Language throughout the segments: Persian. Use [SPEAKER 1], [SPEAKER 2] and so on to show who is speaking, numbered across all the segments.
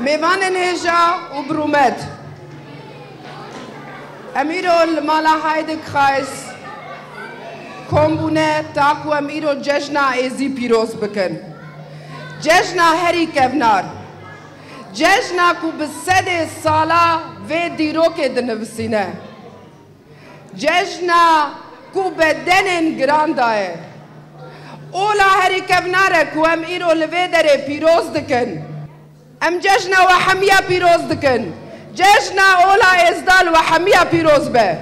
[SPEAKER 1] میوان نهجا و برومت امیرو المالا هایدک خایس کمبونه تاکو امیرو جشنا ایزی پیروز بکن جشنا هری کفنار جشنا کو بسد سالا و دیرو که دنوسینه جشنا کو بدنن گراندای اولا هری کفناره کو امیرو لوی داره پیروز دکن ام جشنا و حمیا پیروز دکن جشنا اولا ازدال و حمیا پیروز به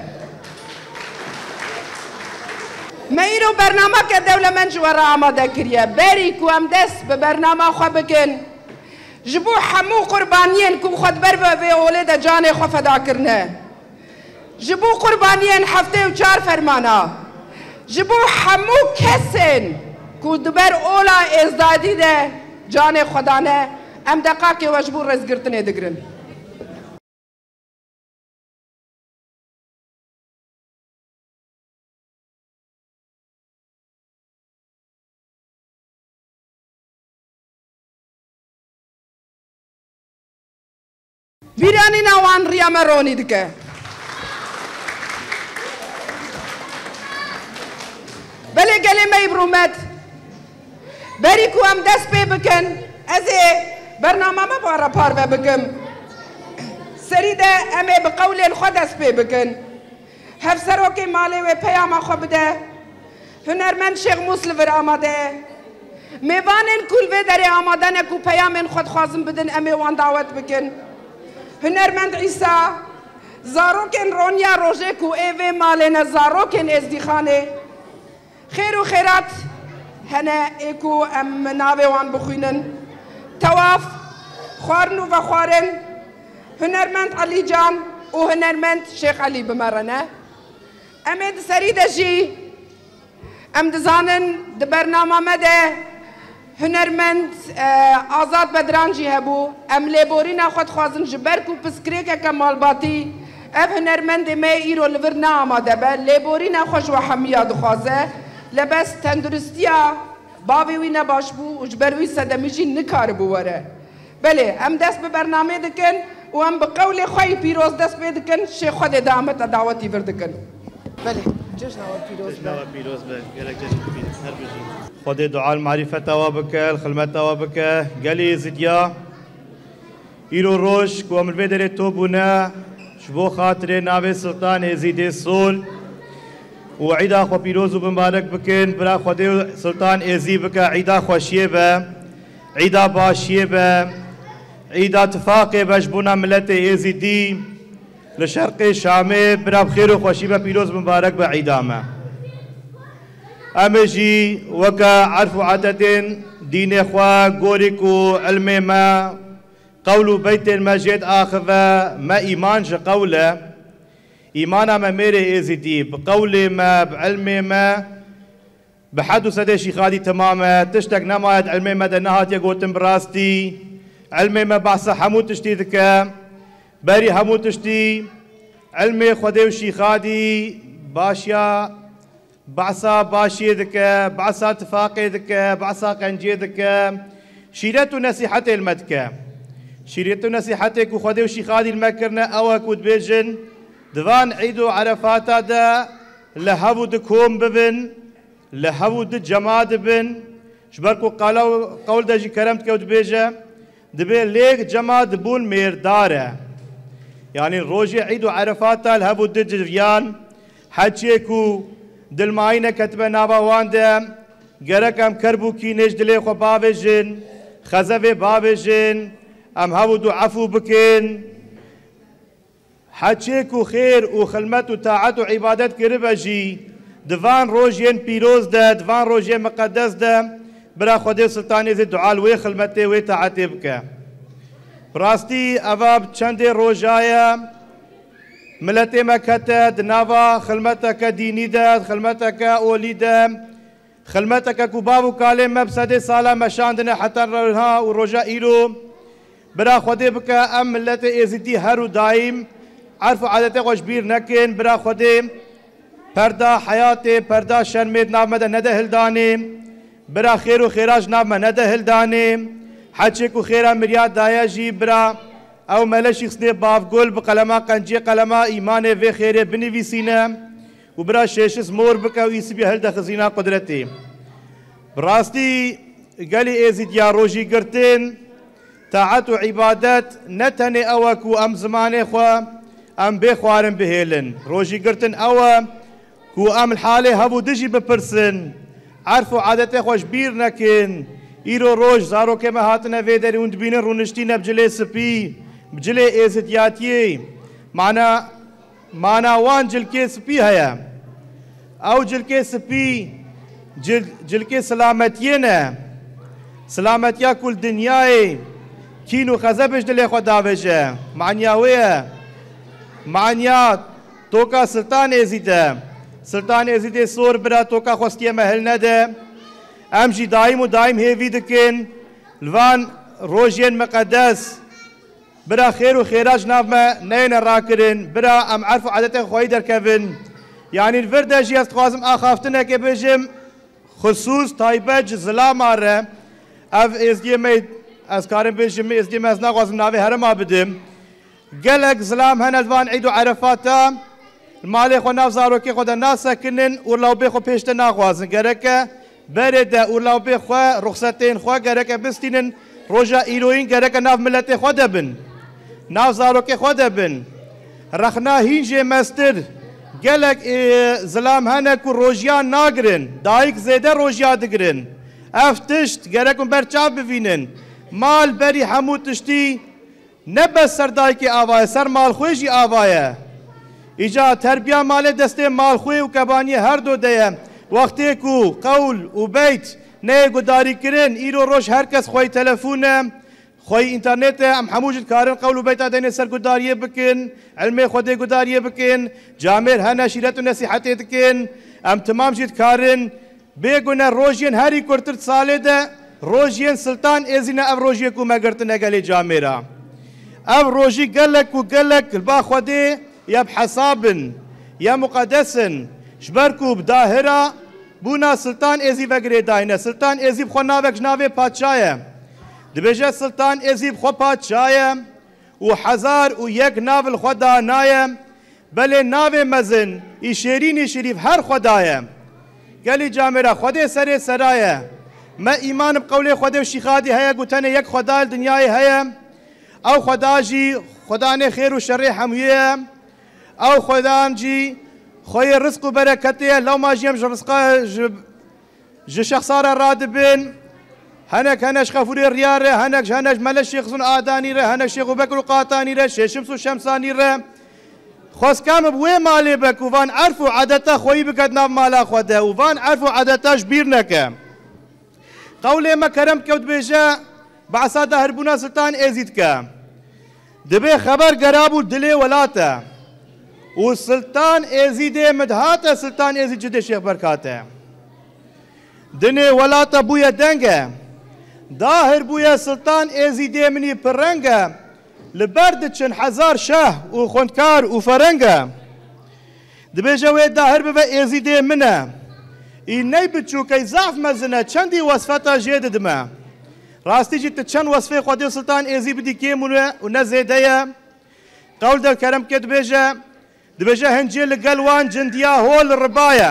[SPEAKER 1] میرو برنامه که دولمن جوارا آماده کریه بری کو ام دست به برنامه خو بکن جبو حمو قربانیین کو خود بر و اولاد جان خو فدا کرنه جبو قربانیین هفته و 4 فرمانا جبو حمو کسین کو دبر اولا ازدادی ده جان خدانه ام دقاقی وجبو رزگرتنه دگرن بیرانی نوان ریا مرونی دکه بله گلی می برومت بری کو هم دست پی بکن از برنامه ما بارا پار بکم سریده امه بقول خود دست پی بکن هفسرو که مالی و پیام خو بده هنرمند شیخ موسل ور آماده میوانن کل و داری آماده نکو پیام خود خوازم بدن امه وان دعوت بکن هنرمند عیسی زاروکن رونیا روژه کو ایوه مالنا زاروکن ازدیخانه خیر و خیرات هنه ایکو ام ناوه وان بخوینن تواف خوارنو و خوارن هنرمند علی جان و هنرمند شیخ علی بمرنه امید سرید جی ام دزانن د برنامه مده هنرمند آزاد بدرانجی هبو ام لیبورین خود خوازن جبر کو پسکری که کمال باتی اف هنرمند می ایرو لور ناماده به لیبورین خوش و حمیا دخوازه لبس تندرستیا باوی وی نباش بو و جبر وی صدمیجی نکار بواره بله ام دست به برنامه دکن و ام بقول خوی پیروز دست بدکن شیخ خود دامت دعوتی بردکن بله جشن پیروز
[SPEAKER 2] به گلک جشن پیروز هر بجی خود دعا المعرفة وابك خلمت وابك قالي زديا إيرو روش كوام البدر توبنا شبو خاطر ناوي سلطان يزيد السول وعيدا خو بيروز ومبارك بكن برا خود سلطان يزي بك عيدا خوشيبه عيدا باشيبه عيدا اتفاقي بجبونا ملت يزيدي لشرق شامي برا بخير وخوشيبه بيروز مبارك بعيدامه امجي وكا عرف عدد دين اخوا غوريكو علم ما قول بيت المجد اخذ ما ايمان قوله ايمانا ما ميري ازيدي بقول ما بعلم ما بحدو سدي شيخادي تماما تشتك نمايت علم ما دنهات يقول براستي علم ما بعص حمو تشتي ذكا بري حمو تشتي علم خدي وشيخادي باشيا بعصا باشي ذكا بعصا اتفاقي ذكا بعصا قنجي ذكا شيرتو نصيحتي المدكا شيرتو نصيحتك وخدي وشيخادي المكرنا اوك ودبيجن دوان عيدو عرفاتا دا لهبو دكوم ببن لهبو دجماد بن شبركو قول دجي كرمتك ودبيجا دبي ليك جماد بون ميرداره يعني روجي عيدو عرفاتا لهبو دجريان حجيكو دل ماینه کتبه نوا وانده گرک ام کربو کی نش دلی خو باوجن خزوه باوجن ام هاو دو عفو بکن حچیک و خیر و خلمت و طاعت و عبادت کربه جی دوان روژین پیروز ده دوان روژین مقدس ده برا خود سلطانی زی دعال وی خلمته وی طاعته بکه براستی اواب چند روژایا ملت مكة دنافا خلمتك ديني ده خلمتك أولي ده خلمتك كوبابو كالم مبسد سالا مشاندنا حتى رها ورجاء إلو برا خدي بك أم ملت إزدي هرو دايم عرفوا عادته وشبير نكن برا خدي پردا حياتي پردا شرمت نام مده نده هلداني برا خير و خيراج نام نده هلداني حەچێک و خێرا مریاد دایە ژی برا ئەو مەلەشی خستێ بافگۆل بە قەلەما قەنجێ قەلەما ئیمانێ vê خێرێ بنویسینە و برا شێشس مۆر بکە و ئیسبی هەلدەخزینا قودرەتێ بڕاستی گەلی ئێزیدیا ڕۆژی گرتن تاعەت و عیبادەت نەتەنێ ئەوە کو ئەم زمانێ خۆ ئەم بێ خوارن بهێلن ڕۆژی گرتن ئەوە کو ئەم حالێ هەبوو دژی بپرسن عرف و عادەتێ خۆش بیر نەکن ئیرۆ ڕۆژ زارۆکێمە هاتنە vê derê hûn dibînin rûniştîne bi cilê spî bi cilê êzîdiyatiyê mana wan cilkê spî heye ew cilkê spî cilkê silametiyê ne silametiya kul dinyayê kîn û xezebş dilê xwe davêje maniya wê ye maniya toka Sultan Êzîd e Sultan Êzîdê sor bira toka xwestiye me hil nede em jî daîm û daîm hêvî dikin li van rojên meqedes bira xêr û xêra ji nav me neyne rakirin bira em erf û adetên xwedî derkevin yanî li vir de jî ez dixwazim axaftinekê bêjim xusûs taybet ji zilama re ev êzdiyê me ez karim bêjim êzdiyê me ez naxwazim navê herema bidim gelek zilam hene li van Eîd û Erefata malê xwe nav zarokê xwe de nasekinin û lawbê xwe pêş de naxwazin gereke berê de û lawbê xwe ruxsetên xwe gereke bistînin roja îroyîn gereke nav milletê xwe de bin nav zarokê xwe de bin rexna hîn jê mestir gelek zilam hene ku rojiyan nagirin dayîk zêde rojiya digirin ev tişt gerek hûn berçav bivînin mal berî hemû tiştî ne bes ser dayîkê ava ye ser malxwê jî ava ye îca terbiya malê destê malxwê û kebaniyê her do de ye wextê ku qewl û beyt neyê gudarî kirin îro roj herkes xweyî telefûne xweyî înternêtê em hemû jî dikarin qewl û beyta denê ser gudariyê bikin ilmê Xwedê gudariyê bikin camêr hene şîret û nesîhetê dikin em timam jî dikarin bêgune rojiyên herî kurtir salê de rojiyên Sultan Êzî ne ev rojiyê ku me girtine gelê camêra ev rojî gelek û gelek li ba Xwedê ya bihesabin ya muqedesin ji ber ku bi dahêra bûna Sultan Êzî vegirê dayîne Sultan Êzî bi xwe navek ji navê padşa ye dibêje Sultan Êzî bi xwe padşa ye û hezar û yek nav li xwe danaye belê navê mezin î şêrînî şerîf her xwe daye gelî camêra Xwedê serê sera ye me îman bi qewlê Xwedê û şîxadî heye ku tenê yek xweda li dinyayê heye ew xweda jî xwedanê xêr û şerê hemûyê ye ew xwedan jî xweyê rizq û bereketê ye lewma jî em ji rizqa ji şexsa re radibin henek ji xefûrê riya re henek ji melek Şêx Zûn Adanî re henek Şêx û Bekir û Qatanî re Şêşims û Şemsanî re xwestkam bi wê malê be ku van erf û adeta xweyî biket nav mala xwe de û van erf û adeta ji bîr neke qewlê me kerem kewt bêje behsa dahirbûna Sultan Êzî dike dibê xeber gerabû dilê welat e û Sultan Êzîdê midhate Sultan Êzî cidê Şêx Berkat e dinê welata bûye deng e dahir bûye Sultan Êzîdê minî pireng e li ber diçin hezar şeh û xwendkar û fereng e dibêje wê dahir bibe Êzîdê min e î ney biçûkey zaf mezin e çendî wesfeta jê didime rastî jî tu çend wesfê Xwedê Sultan Êzî bidî kêm û ne zêde ye qewl de keremke dibêje hincê li gel wan cindiya hol ribaye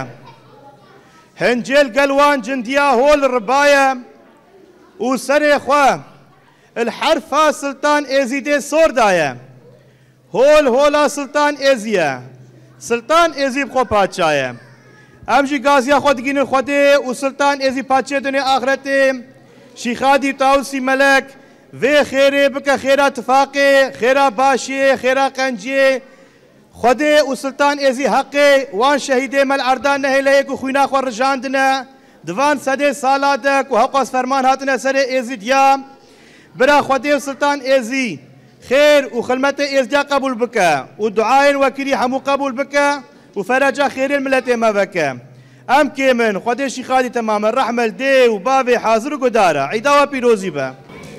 [SPEAKER 2] hincê li gel wan cindiya hol ribaye û serê xwe il herfa Sultan Êzîdê sor daye hol hola Sultan Êzî ye Sultan Êzî bi xwe padşa ye em jî gaziya xwe digînin Xwedê û Sultan Êzî padşê dinê axretê şîxadî tawsî melek vê xêrê bike xêra tifaqê xêra başê xêra qenciyê Xwedê û Sultan Êzî heqê wan şehîdê me li erdan nehêleyê ku xwîna xwe rijandine di van sedê sala de ku hewqas ferman hatine serê Êzîdiya bira Xwedê û Sultan Êzî xêr û xilmetê Êzdiya qebûl bike û duayên wekîrî hemû qebûl bike û fereca xêrên milletê me veke em kêmin Xwedê şîxadî temamen rehmel dê û bavê hazir û gudare Eîda we pîrozî be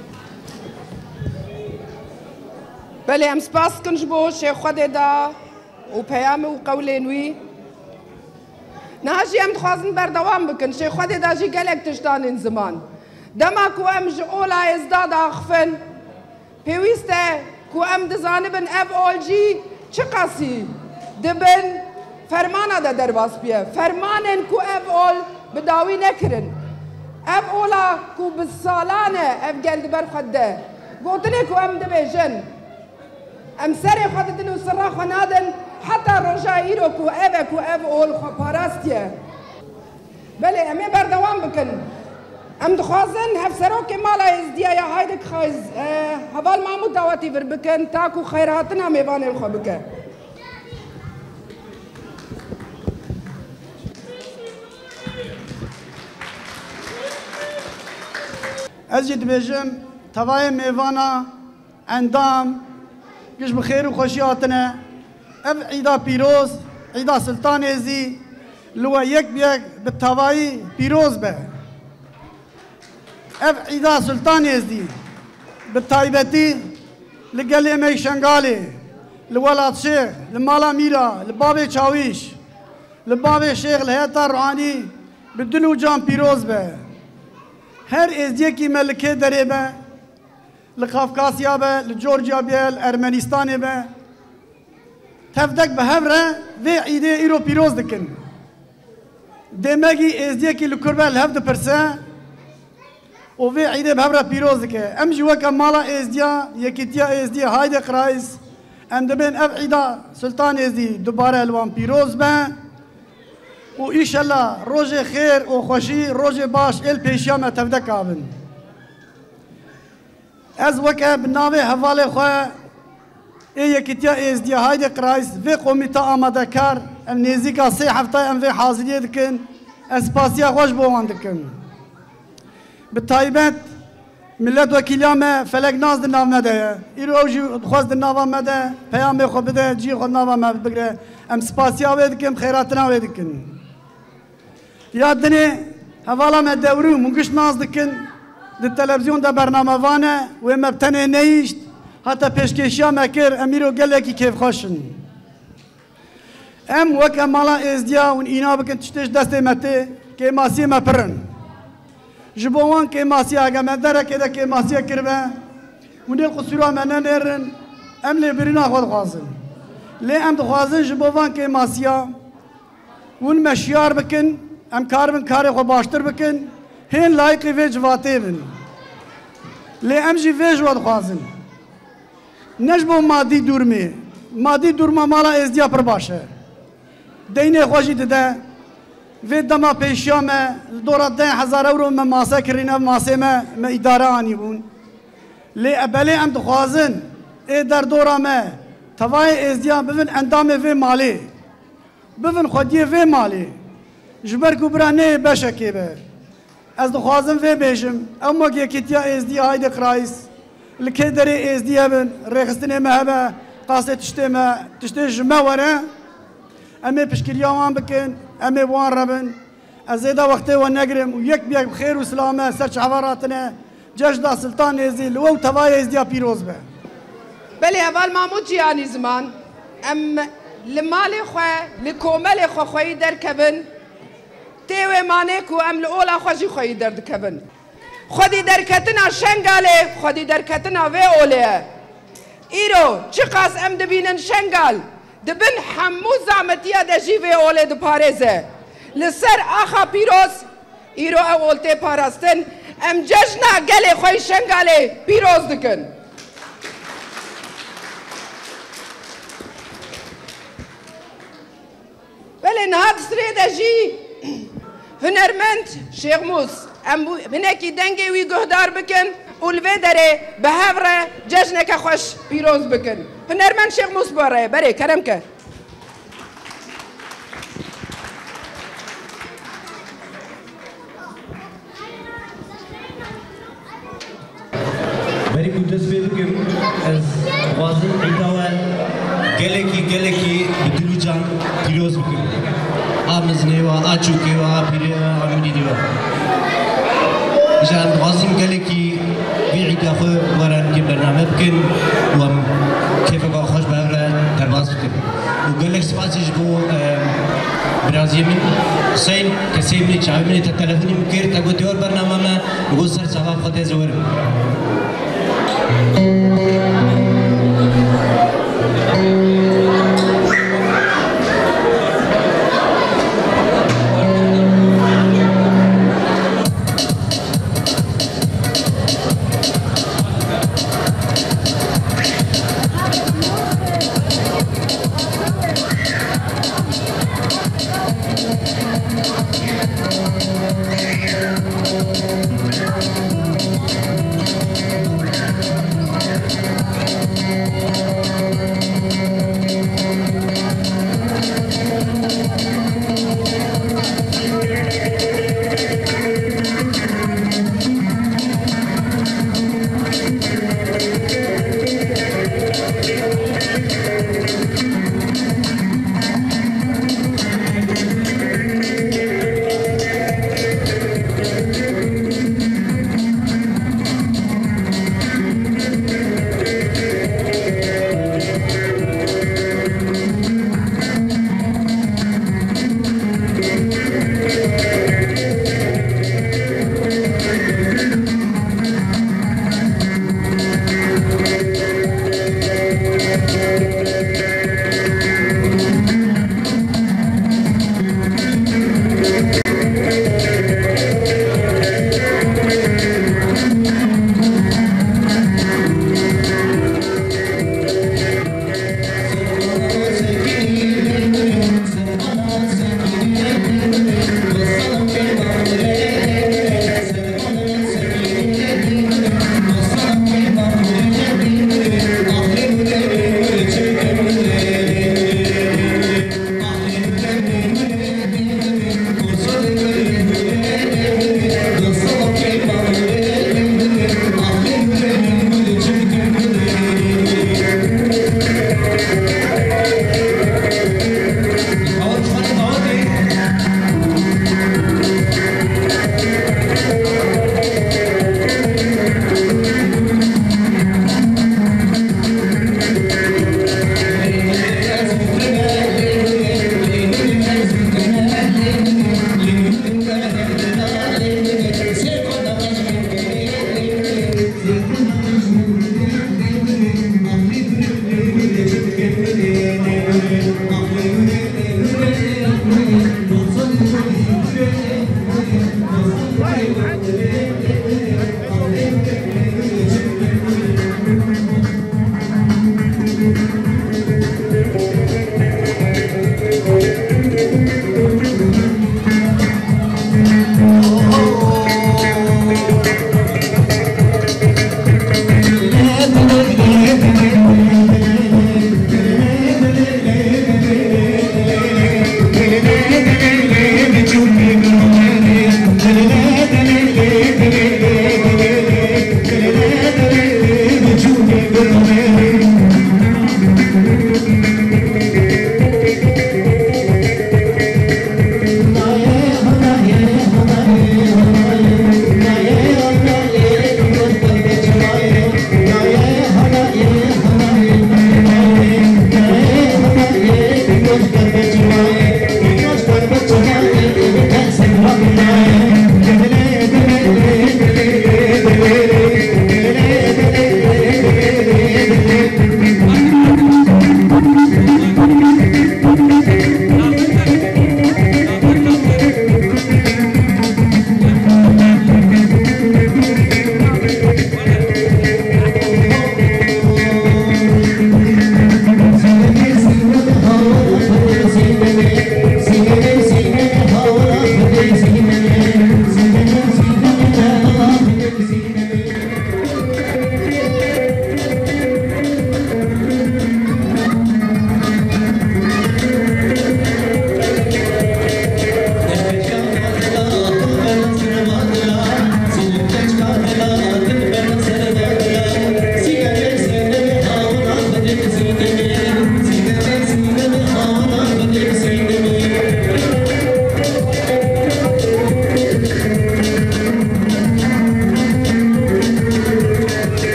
[SPEAKER 1] belê em spas dikin ji bo Şêx Xwedê da û peyamê û qewlên wî niha jî em dixwazin berdewam bikin Şêx Xwedê da jî gelek tiştanên ziman دما كو ام جولا ازداد اخفن بيويسته كو ام دزانبن اف اول جي چقاسي دبن فرمانا دا درباس بيه فرمانن كو اف اول بداوي نكرن اف اولا كو بالسالانه اف جلد برخده قوتني كو ام دبيجن ام سري خدتن وسرا خنادن حتى رجايرو كو اف اول خو باراستيه بله امي بردوام بكن ام دخوازن هفسروك مالا ازديا يا هايدك خايز هبال مامو دعواتي بربكن تاكو خيراتنا ميوان الخو بكن
[SPEAKER 3] أزيد بيجم تواي ميوانا اندام قش بخير وخوشياتنا اف عيدا بيروز عيدا سلطان ازي لو يك بيك بالتواي بيروز به اف عيدا سلطان ازي بالتايبتي لقلي مي شنغالي لولاد شيخ لمالا ميرا لبابي چاويش لبابي شيخ لهيتا روحاني بالدلو جان بيروز به هر ازديكي ملكه دريبه لقافقاسيا به لجورجيا به لارمنستان به تفدك بهبره في عيده ايرو بيروز دكن دماغي ازديكي لكربه الهفد برسه وفي عيده بهبره بيروز دكه ام جوك مالا ازديا يكيتيا ازديا هايدي قرايس ام دبن اب عيده سلطان ازدي دوباره الوان بيروز به وإن شاء الله روجي خير وخوشي روجي باش البيشامة تفدك آبن از وكا بناوي حوالي خواه ايه كتيا ازديا هايدي قرايس في قوميتا آماده كار ام نيزيكا 3 هفته ام في حاضرية دكن اسباسيا خوش بوان دكن بالتايبت ملت وكيليامة فلك ناز دي ناو مده ايرو اوجي خواز دي ناو مده پیامي خو بده جي خو ناو مده بگره ام سپاسيا ويدكن خيراتنا ويدكن یادنی حوالا ما دورو منگش ناز دکن د تلویزیون دا برنامه وانه و مبتنه نیشت حتی پیشکشیا مکر امیرو گله کی کیف خوشن ام وک مالا ازدیا و اینا بکن تشتش دست مته که ماسی مپرن جبوان که ماسی اگه مدره که ده که ماسی کربه و نیل قصورا منه نرن ام لی برینا خود خوازن لی ام دخوازن جبوان که ماسیا ون مشیار بکن ام کار من کار خو باشتر بکن هین لایقی وی جواتی بن لی ام جی وی جواد خوازن نجبو مادی دورمی مادی دورما مالا ازدیا پر باشه دینه خوشی دده وی دما پیشیامه دورا 10,000 euro من ماسه کرینه ماسه ما اداره آنی بون لی ابلی ام دخوازن ای در دورا ما توای ازدیا ببین اندام وی مالی ببین خودی وی مالی جبر كبرانه بشكي به از دخوازم في بيجم اما كيتيا ازدي هايدي قرايس الكدري ازدي بن ريخستني مهبه قاصه تشتي جما ورا امي بشكل وان بكن امي وان ربن ازيدا وقتي ونقرم ويك بيك بخير وسلامه سرش عباراتنا جشدا سلطان ازدي لو تواي ازدي بيروز به
[SPEAKER 1] بلي اول مامو جياني زمان ام لمالي خو لكومالي خو خوي دركبن تیوه مانه کو ام لولا خوشی خوی درد کبن خودی درکتنا شنگاله خودی درکتنا و اوله ایرو چقاس ام دبینن شنگال دبن حمو زعمتیا دجی و اوله د پارزه لسر آخا پیروز ایرو اولته پاراستن ام جشنا گله خوی شنگاله پیروز دکن ولی نهاد سری دجی هنرمند شيخ موس ام هناكي دنگي وي گهدار بكن والوي دره بهفره جشنك خوش بيروز بكن هنرمند شيخ موس باره بري كرمك
[SPEAKER 4] بري كنتس بكم از وازن عيداوه گلكي بدلو جان بيروز بكن آمزنيوا آچوكيوا بيريوا عموديوا جان غازم قالكي بيعيدا خو وران كي برنامج بكن وام كيف بقى خوش بهرة درباز بكن وقالك سباسيش بو برازيمين سين كسيمني شعبني تتلفوني مكير تقول تيور برنامجنا و سر ثواب خود زور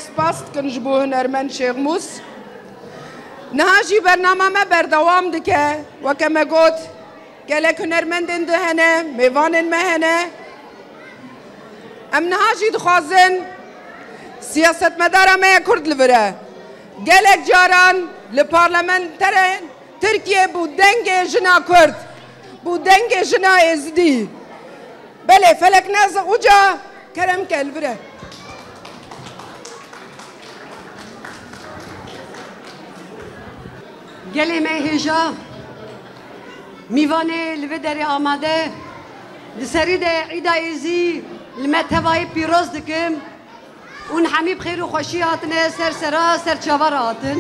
[SPEAKER 1] سپاس دکن جبو هنرمند شیخموس نهاجی برنامه ما بردوام دکه وکمه گوت گلک هنرمندین دهنه میوانین مهنه ام نهاجی دخوازن سیاست مداره ما کرد لبره گلک جاران لپارلمان ترکیه بو دنگ جنا کرد بو دنگ جنا ازدی بله فلک نازق اوجا کرم کل بره
[SPEAKER 5] گلی می هجا میوانه لوی داری آماده لسری ده عیدا ایزی لمتوای پیروز دکم اون همی بخیر و خوشی هاتنه سر سرا سر چاور هاتن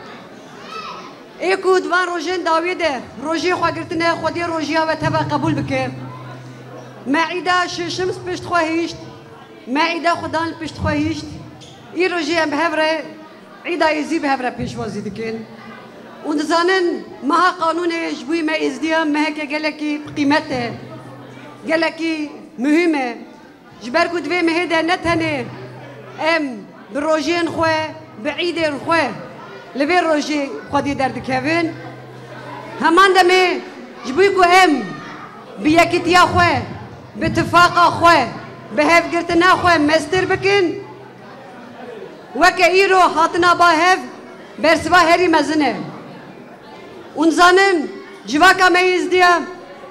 [SPEAKER 5] ایکو دوان روژین داویده روژی خواه گرتنه خودی روژی ها و تبا قبول بکم معیده ششمس پشت خواهیشت معیده خودان پشت خواهیشت ای روژی هم بهوره عیدا ایزی بهوره پیشوازی دکن و دزانن مها قانون جبوی ما ازدیم مها که گلکی قیمته گلکی مهمه جبر کد وی مهده نتنه ام بروجين خواه بعيدين خواه لبي روجي خودي درد كيفن همان دمي جبويكو ام بيكتيا خواه باتفاقا خواه بهف قرتنا خواه مستر بكن وكا ايرو هاتنا باهف برسوا هري مزنه ونزانم جواكا ميز ديا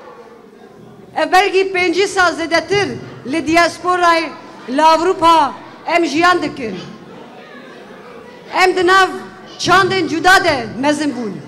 [SPEAKER 5] بلغي 5 سال زدتر لدياسپوراي لأوروبا ام جیان دکن ام دناو چاندن جدا ده مزن بون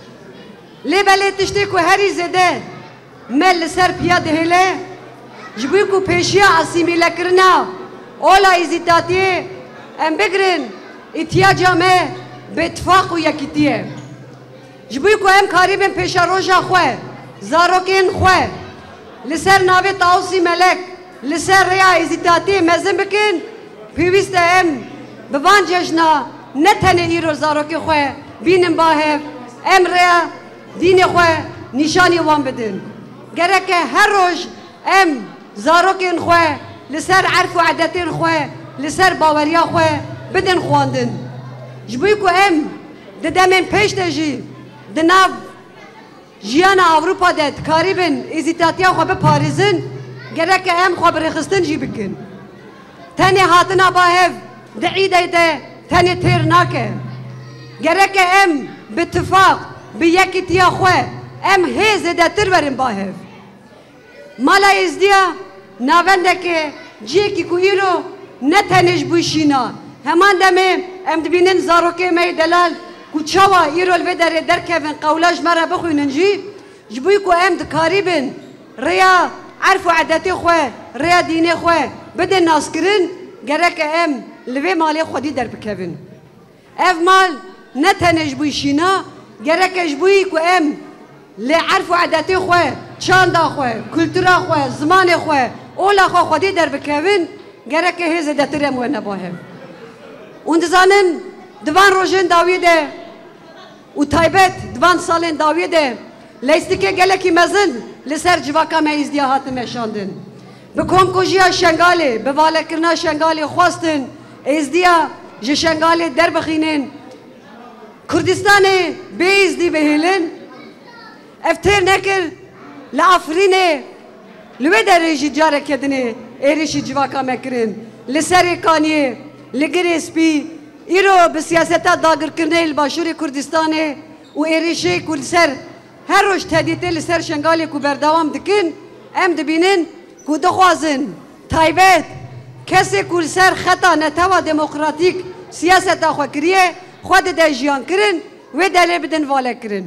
[SPEAKER 5] لی بله تشتی که هری زده مل سر پیا دهله جبوی که پیشیا اسیمیله کرنا اولا ایزیتاتیه ام بگرن اتیاجا مه به اتفاق و یکیتیه جبوی که ام کاریبن پیشا روژا خواه زاروکین خواه لسر ناوی تاوسی ملک لسر ریا ایزیتاتیه مزن بکن پیوست ام بوان جشنا نتنه ایرو زاروکی خواه بینم باهف ام ریا دین خواه نشانی وان بدن گرکه هر روز ام زاروکین خواه لسر عرف و عدتین خواه لسر باوریا خواه بدن خواندن جبوی که ام ددمین پیش دجی دناو جیان اوروپا دد کاریبن ایزیتاتیا خواه بپاریزن گرکه ام خواه برخستن جی بکن تاني هاتنا باهف دعيدة ده تاني تير ناكه جرك ام باتفاق بيكت يا خواه ام هيز ده ترورن باهف مالا ازديا ناوندك جيكي كويرو نتنش بوشينا همان دمه ام دبينن زاروكي مي دلال كوچاوا ايرو الودر دركفن قولاج مرة بخويننجي جبويكو ام دكاريبن ريا عرفوا عدتي خواه ريا ديني خواه بدن ناس کرن گرک ام لوی مالی خودی در بکوین اف مال نتنش بوی شینا گرک جبوی کو ام لعرف و عادتی خواه چاندا خواه کلتورا خواه زمان خواه اولا خواه خودی در بکوین گرک هیز دترم و نباهم اون دزانن دوان روژن داویده و تایبت دوان سالن داویده لیستی گلکی مزن لسر جواکا میزدیا هاتم شاندن بکن کجیا شنگاله به والا کرنا شنگاله خواستن ازدیا ج شنگاله در بخینن کردستان به ازدی بهلن افتر نکر لافرینه لوی در رژی جاره کدنه ایرشی جواکا مکرن لسر کانیه لگریس بی ایرو به سیاستا داگر کرنه الباشور کردستانه و ایرشی کردسر هر روز تهدیده لسر شنگاله کو بردوام دکن ام دبینن کو دخوازن تایبت کسی کل سر خطا نتوا دموکراتیک سیاست آخوا کریه خود ده جیان کرن و دله بدن واله کرن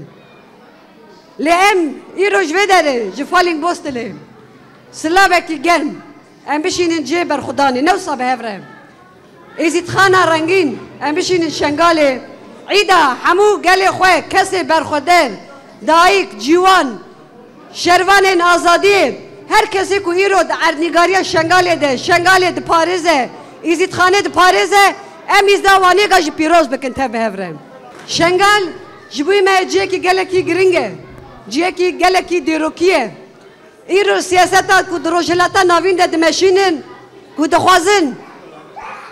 [SPEAKER 5] لهم ای روش و داره جفالینگ بوستله سلابکی گرم ام بشینن جه بر خدانی نو صابه هفرم ایزید خانه رنگین ام بشینن شنگاله عیدا همو گل خواه کسی بر خودن دایک جیوان شروان آزادی هر کسی کو ایرو ارنیگاری شنگاله ده شنگاله ده پاریزه ایزید خانه ده پاریزه ام ایزداوانی گاج پیروز بکن تبه هفرم شنگال جبوی ما جه کی گلکی گرینگه جه کی گلکی دیروکیه ایرو سیاستا کو دروجلاتا ناوین ده دمشینن کو دخوازن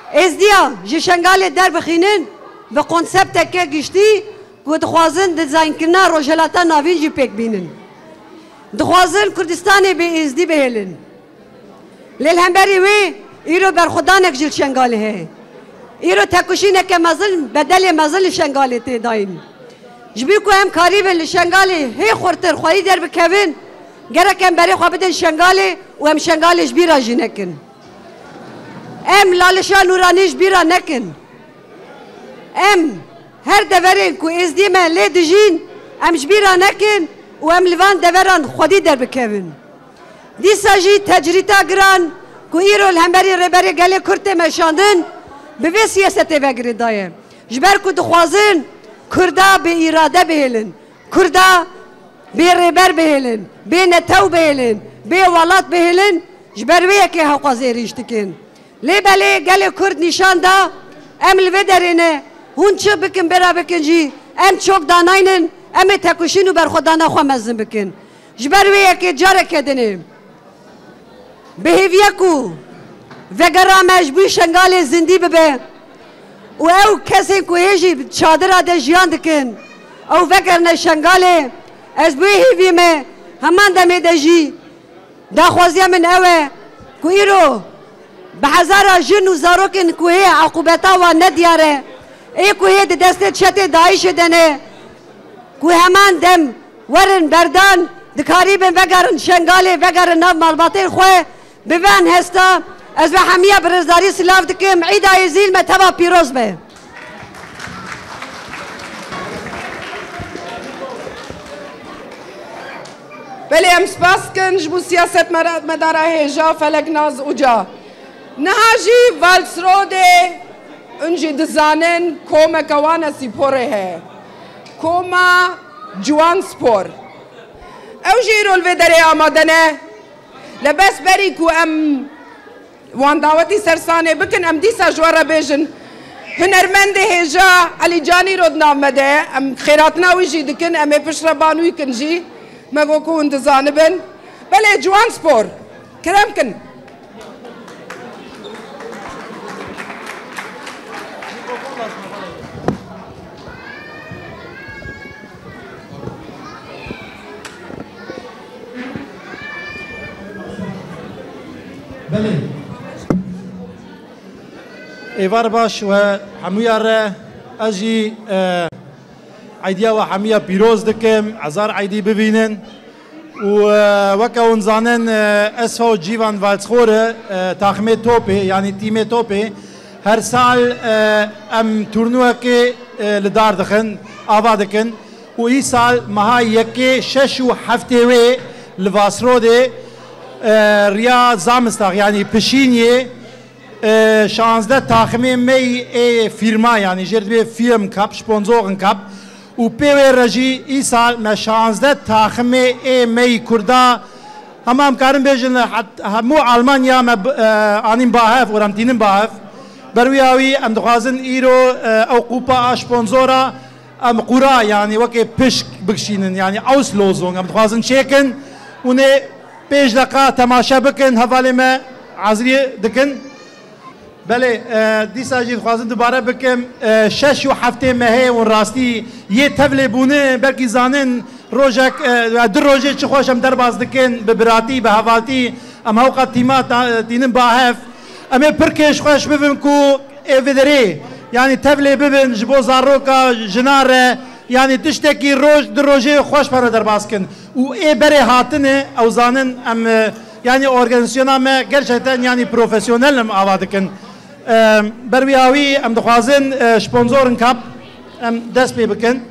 [SPEAKER 5] ازدیا جی شنگال در بخینن و کنسپت که گشتی و دخوازن دیزاین کرنا روشلاتا ناوین جی پیک بینن دخوازن کردستان به ازدی بهلن لیل همبری وی ایرو برخودانک جل شنگاله ہے ایرو تکوشینه که مزل بدل مزل شنگاله تی داین جبی کو هم کاری بن شنگاله هی خورتر خواهی در بکوین گرک هم بری خواه بدن شنگاله و هم شنگاله جبی را جی نکن ام لالشا نورانی جبی را نکن ام هر دورین کو ازدی من لی دجین ام جبی را نکن و ام لیوان دوران خودی در بکوین دیسا جی تجریتا گران کو ایرو الهمبری ربری گلی کرده مشاندن به وی سیاسته وگری دایه جبر کو دخوازن کردا به اراده بهلن کردا به ربر بهلن به نتو بهلن به ولات بهلن جبر وی که حقا زیریش دکن لی بلی گلی کرد نشان دا ام الوی درینه هون چه بکن برا بکن جی ام چوک داناینن ام تکوشین و برخودانا خواه مزن بکن جبر وی که جاره کدنه به هیویه کو وگرا مجبوی شنگال زندی ببه و او کسی که هیچی چادر ده جیان دکن او وگرنه شنگال از بوی هیوی me همان دمی ده جی دا خوازی من اوه که ایرو به هزار جن و زاروکن که هی عقوبتا و ندیاره ای که هی ده دست چت دایش دنه که همان دم ورن بردان دکاری بین وگرن شنگال وگرن ناو مالباطین خواه ببن هستا از به همیه برزداری سلاف دکم عید آیزیل متبا پیروز به
[SPEAKER 1] بله ام سپاس کن جبو سیاست مداره هجا فلک ناز اوجا نهاجی والسرو ده انجی دزانن کوم کوان سیپوره ہے کوما جوان سپور او جیرو الویدره آمادنه لبس بری کو ام وان دعوتی سرسانه بکن ام دیسا جوارا بیجن هنرمند هجا علی جانی رود نامده ام خیراتنا ویجی دکن ام پشربانوی کن جی مگو اندزانه بن بله جوان سپور کرم کن
[SPEAKER 6] بله ایوار باش و حمیار اجی عیدیا و حمیا پیروز دکم عزار عیدی ببینن و وکاون زانن اسفا و جیوان والسخوره تاخمه توپه یعنی تیم توپه هر سال ام تورنوه که لدار دخن آوا دکن و ای سال مها یکی 6 و هفته وی لواسرو ده ریا زامستاق یعنی پشینیه 16 تاخمه می فیرما یعنی جرد به فیلم کپ سپانسورن کپ و پیوی رجی ای سال ما 16 تاخمه می کردا همام کارم بیجن همو آلمانیا ما آنیم باهف ورم تینم باهف برویاوی ام دخوازن ایرو او قوپا سپانسورا ام قرا یعنی وکی پشک بکشینن یعنی اوس لوزون ام دخوازن چیکن ونه 5 دقیقه تماشا بکن حوالی ما عزری دکن بله دیسا جید خوازن دوباره بکم 6 و هفته مهه و راستی یه تبله بونه بلکی زانن روژک در روژه چه خوشم در باز دکن به براتی به حوالتی ام هوقت تیما تینم باهف اما پرکش خوش ببین کو ایویدره یعنی تبله ببین جبو زاروکا جناره یعنی تشتکی روز در روژه خوش پره در باز کن و ای بره هاتنه او زانن ام یعنی ارگانیزاسیونا ما gerçekten یعنی پروفسیونل آواده کن برویاوی ام دخوازن سپانسورن کپ ام دست پی بکن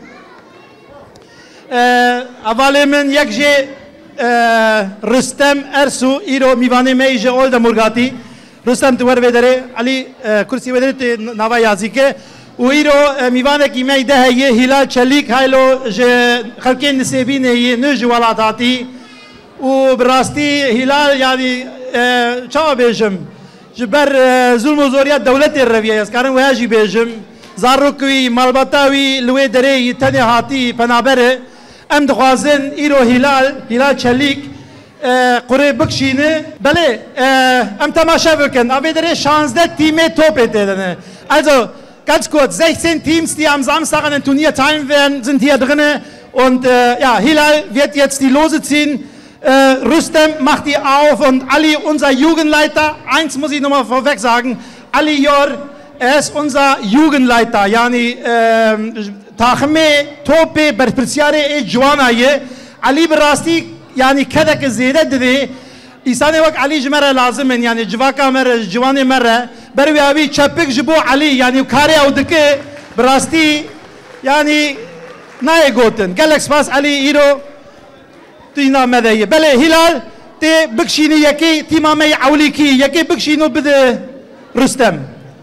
[SPEAKER 6] اولی من یک جه رستم ارسو ایرو میوانه می جه اول مرگاتی رستم تو ور بدره علی کرسی بدره تی نوا یازی که و ایرو میوانه کی می ده یه هلال چلیک هایلو جه خلکین نسبینه یه نج ولاداتی و براستی هلال یعنی چا بیجم جبر ظلم و زوریت دولت رویه است کارن ویاجی بیجم زاروکوی مالباتاوی لوی دره تنی هاتی پنابره ام دخوازن ایرو هلال چلیک قره بکشینه بله ام تماشا بکن aber der 16 Teams top etene also ganz kurz 16 Teams die am Samstag an dem Turnier teilnehmen werden sind hier drinne und ja Hilal wird jetzt die Lose ziehen Rüstem macht die auf und Ali unser Jugendleiter eins muss ich nochmal vorweg sagen Ali Yor ist unser Jugendleiter yani takhme tope berpresiare jwana ye Ali berasti yani كذا كزيدة دي إنسان وقت علي جمرة لازم يعني جواكا مرة جواني مرة بروي أبي شبك جبو علي يعني كاري أو دكة براستي يعني ناي قوتن قالك سباس علي إيرو تينا مذايا بله هلال تي بكشيني يكي تيمامي عوليكي يكي بكشينو بده رستم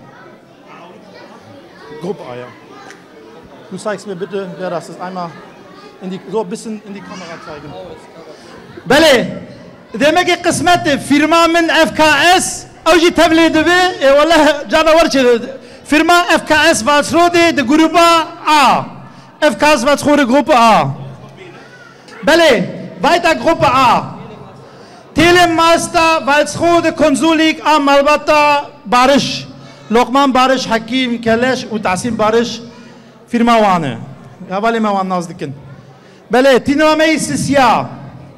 [SPEAKER 6] Gruppe A, ja. Du zeigst mir bitte, wer das ist. Einmal so ein bisschen in die Kamera zeigen. بله دمك قسمت فيرما من اف كا اس او جي تبليد بي والله جانا ورش فيرما اف كا اس فاتسرودي د جروبا ا اف كا اس فاتسخور جروب ا بله weiter Gruppe A Telemaster Valsrode Konsulik A Malbata Barish Lokman Barish Hakim Kelesh وتعسيم بارش فيرما وانه يا بالي ما وان نازدكن بله تينامي سيسيا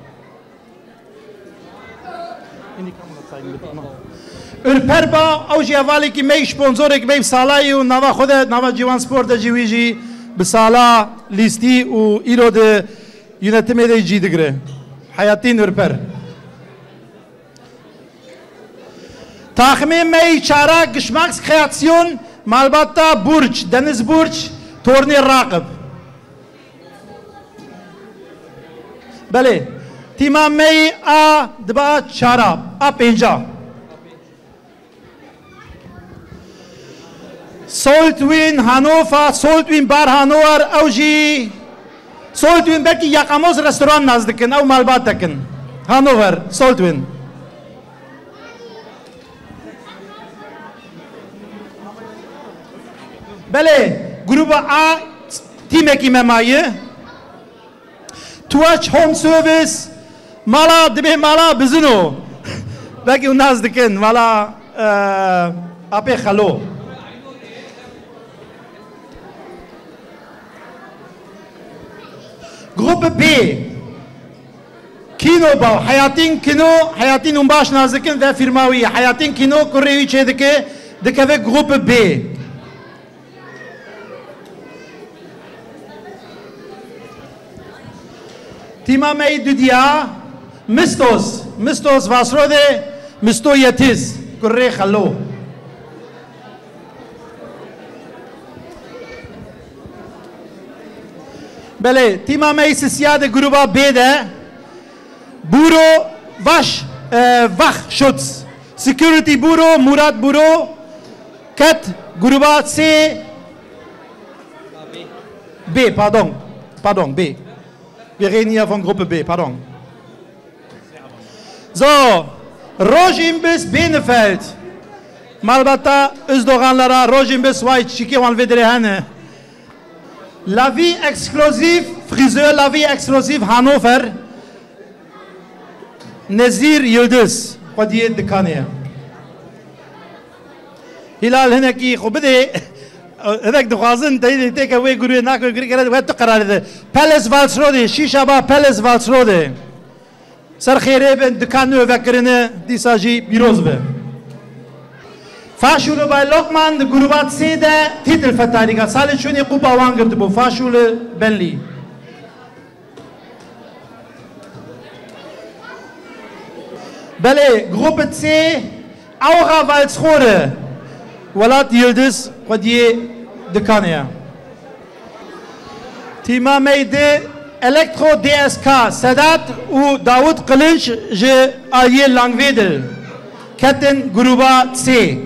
[SPEAKER 6] Urperba اوجي اوالي كي مي سبونسورك مي بسالاي ونوا خود نوا جوان سبورت جويجي بسالا ليستي و ايرو د يونتمي دي جي دغره حياتين urper تخمين مي چارا گشماكس كرياتسيون مالباتا برج دنز برج تورنير راقب بله تیما می ا دبا چارا ا پنجا سولتوین هانوفا سولتوین بار هانوور او جی سولتوین بلکی یقاموز رستوران نزدکن او مالبات دکن هانوور سولتوین بله گروه ا تیم کی ممایه توچ هوم سرویس مالا دبی مالا بزنو بلکی اون نزدکن مالا اپی خلو Gruppe B Kino Bau Hayatin Kino Hayatin Umbaş Nazikin ve Firmavi Hayatin Kino Koreyi Çedike Dikeve Gruppe B Timamey Düdya Mistos Vasrode Misto Yetiz Kore Khalo بله تیم می سیاد گروه B ده بورو وخ شد سکیوریتی بورو مراد بورو کت گروه C B pardon B wir reden hier von Gruppe B pardon so Rojimbis Benefeld Malbata Özdoğanlara Rojimbis vay çiki van vedrehane La vie exclusive, friseur, la vie exclusive Hannover. Nezir Yıldız. Qadiye Dikaniye. Hilal heneki khubde هذاك دخازن تيجي تيجي وي يقولوا ناكل كذا وين تقرر هذا بالاس فالسرودي شيشة با بالاس فالسرودي سر خيره بن دكانو فكرنا دي ساجي بيروز به فاشول با لقمان گروبات سيده تيتل فتاريكا سال شوني قوبا وانگرد بو فاشول بنلي بله گروبت سي اورا والسخوره ولات يلدز قديه دكانيا تيما ميدي الكترو دي اس كا سادات و داود قلنش جي آيه لانگويدل كتن گروبات سي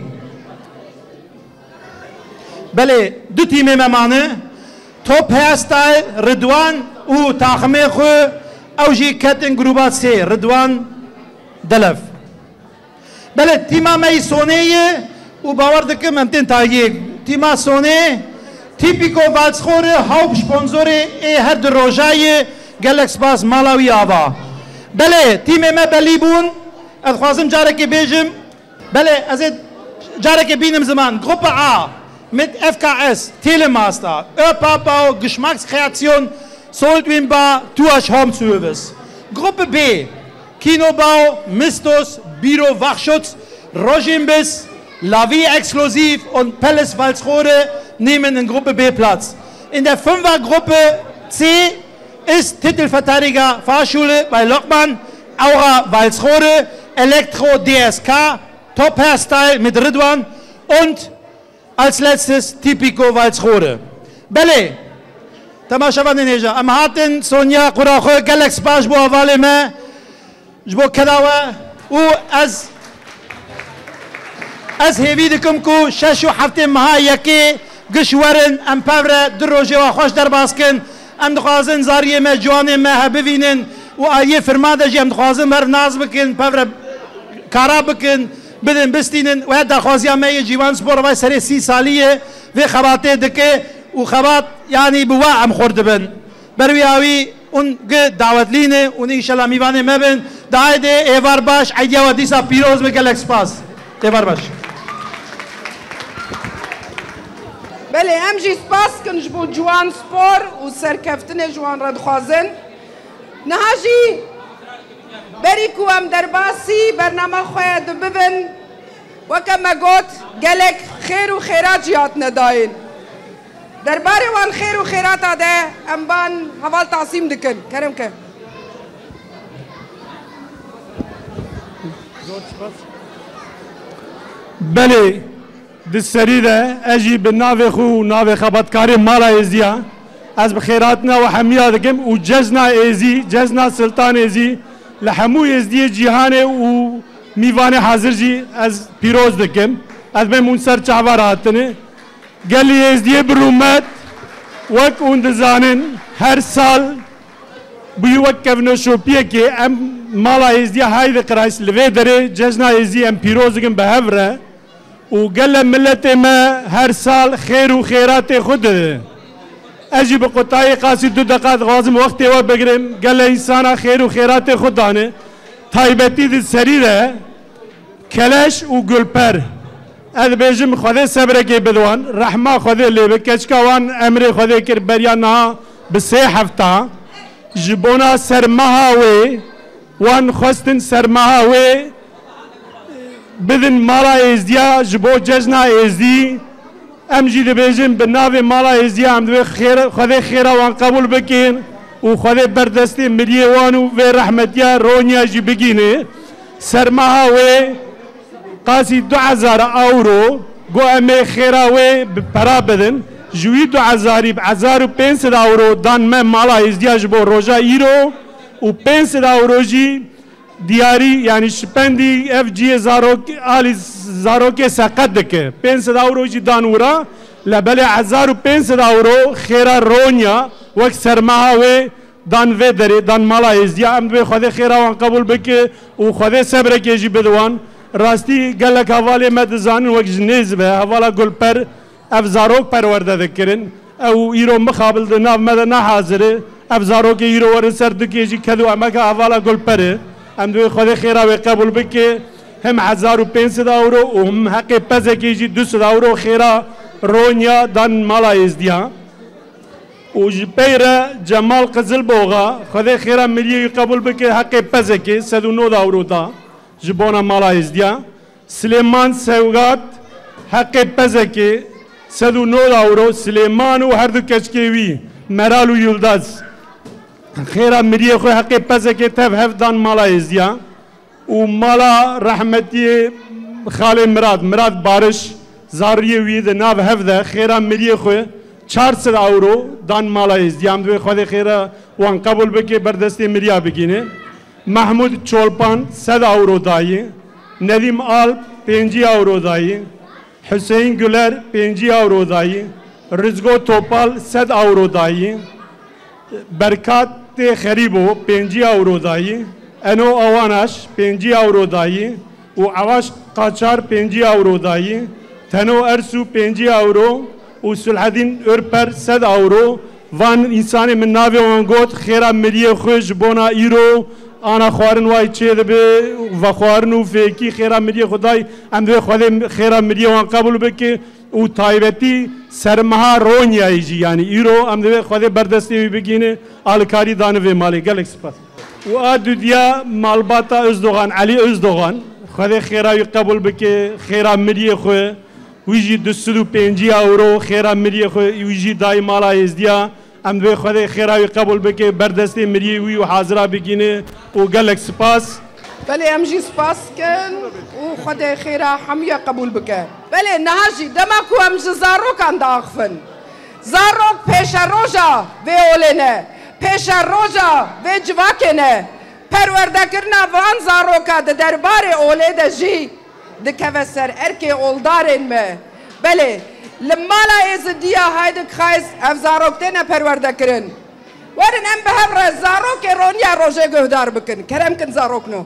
[SPEAKER 6] بله دو تیم ممانه توپ هستای ردوان و تاخمه خو او جی کتن گروبات سه ردوان دلف بله تیما می سونه و باور دکم امتن تاییگ تیما سونه تیپیکو والسخور هاوب سپونسور ای هر در روژای گلکس باز مالاوی آوا بله تیم ما بلی بون از خوازم جاره که بیجم بله از جاره که بینم زمان گروپ A mit FKS Telemaster Öpabbau Geschmackskreation Soldwinbar Tuaschhom Service Gruppe B Kinobau Mistus Biro Wachschutz Rogimbis Lavi Exklusiv und Pelles Walsrode nehmen in Gruppe B Platz. In der Fünfergruppe C ist Titelverteidiger Fahrschule bei Lockmann, Aura Walsrode, Elektro DSK, Top Hairstyle mit Ridwan und als letztes Tipico Walsrode. Belle, تماشا نيجا ام هاتن سونيا قراخو جالكس باش بو حواله ما جبو كلاوه و از هیوی دکم کو شش و هفته ماه یکی گشورن ام پاور دروجه و خوش در باسکن ام دخوازن زاریه ما جوانه ما ببینن و آیه فرماده جی ام دخوازن بر ناز بکن پاور کارا بکن بدن بستینن و هد خوازی ما جیوان سپور و سری 30 سالیه و خباته دکه و خبات يعني بواع ام خورد بن بروياوي اون دعوت لينه اون ان شاء الله ميوانه مبن دايده ايوار باش ايديا وديسا بيروز بجالكس باس ايوار باش
[SPEAKER 1] بله امجي سباس كنجبو جوان سبور وسركفتنا جوان رد خوازن نهاجي بريكو ام درباسي برنامج خويا دببن وكما قلت جالك خير وخيرات جياتنا داين درباره وان خير وخيرات هذا امبان حوال تعصيم دكن كرم كه
[SPEAKER 7] بله دسری ده اجی به ناو خو ناو خبرکاری مالا ازیا از بخیراتنا و حمیا دکم و جزنا ازی جزنا سلطان ازی لحمو ازدی جهان و میوان حاضر جی از پیروز دکم از به منصر چهاراتنه گلی ازدی برومت وک اون دزانن هر سال بی وک کفن شوپیه که ام مالا ازدی های دکرایس لوی داره جزنا ازدی ام پیروز دکم به هفره و گل ملت ما هر سال خیر و خیرات خود اجی به قطعه قاسی 2 دقیقه غازم وقت و بگیرم گل انسان خیر و خیرات خود دانه تایبتی دی سریده کلش و گلپر از بیجم خدا صبر که بدوان رحمه خدا لیبه کچکوان امر خدا کر بریانا به 3 هفته جبونا سرماهاوی وان خواستن سرماهاوی بدن مالا ازدیا جبو جزنا ازدی ام جی دبیجم به ناو مالا ازدیا ام دو خدا خیره وان قبول بکن و خدا بردستی ملیه وانو و رحمتیا رونیا جی بگینه سرماها و قاسی 2000 اورو گو امی خیره و پرا بدن جوی 2500 اورو دان من مالا ازدیا جبو روژا ایرو و 500 اورو جی دیاری یعنی شپندی اف جی زاروک سقط دکه 500 اورو جی دانورا لبله 1500 اورو خیره رونیا وقت سرماها و دان و داره دان مالا ازدیا ام به خدا خیره وان قبول بکه و خدا صبر که جی بدوان راستی گلک حواله مدزان وقت جنیز به حواله گل پر اف زاروک پرورده دکرن او ایرو مخابل دناف مدنا حاضره اف زاروک ایرو ورن سرد که جی کدو امک حواله گل پره ام دوی خدا خیره و قبول بکه هم 1500 اورو و هم حق پزکی جی 200 اورو خیره رونیا دان مالا ازدیا و جبیره جمال قزل بوغا خدا خیره ملیه قبول بکه حق پزکی 109 اورو دا جبونا مالا ازدیا سلیمان سوگات حق پزکی 109 اورو سلیمان و هر دو کچکیوی مرال و یلداز خیره مریه خوی حقی پزه که تف هفدان مالا ازدیا و مالا رحمتی خاله مراد بارش زاریه وید ناو هفده خیره مریه خوی 400 اورو دان مالا ازدیا هم دوی خود خیره وان قبول بکی بردستی مریا بگینه محمود چولپان 100 اورو دایی ندیم آل 5 اورو دایی حسین گلر 5 اورو دایی رزگو توپال 100 اورو دایی برکات خریبو 5 اورو دایی انو آوانش 5 اورو دایی و عواش قاچار 5 اورو دایی تنو ارسو 5 اورو و سلحدین ارپر 100 اورو وان انسان من ناوی وان گوت خیره ملیه خوش بونا ایرو آنا خوارن وای چه دبه و خوارن و فیکی خیره مریه خدای ام دوی خود خیره مریه وان قبول بکه و تایبتی سرمها رونیایی جی یعنی ایرو ام دوی خود بردستی بگینه آلکاری دانوی مالی گلک سپاس و آدو دیا مالباتا ازدوغان علی ازدوغان خود خیره قبول بکه خیره مریه خواه ویجی 250 اورو خیره مریه خواه ویجی دای مالا ازدیا ام دوی خود خیره قبول بکه بردستی مریه وی و حاضره بگینه و گلک سپاس
[SPEAKER 1] بله امجی سپاس کن و خود خیره حمیه قبول بکه بله نهاجی دمکو امجی زاروک انداخفن زاروک پیش روژا و اولینه پیش روژا و جواکنه پرورده کرنا وان زاروکا ده دربار اوله ده جی ده که سر ارک اولدارین me بله لمالا ازدیا هایدک خایز اف زاروکتین پرورده کرن ورن ام به هر زاروک رونیا روژه گهدار بکن کرم کن زاروک نو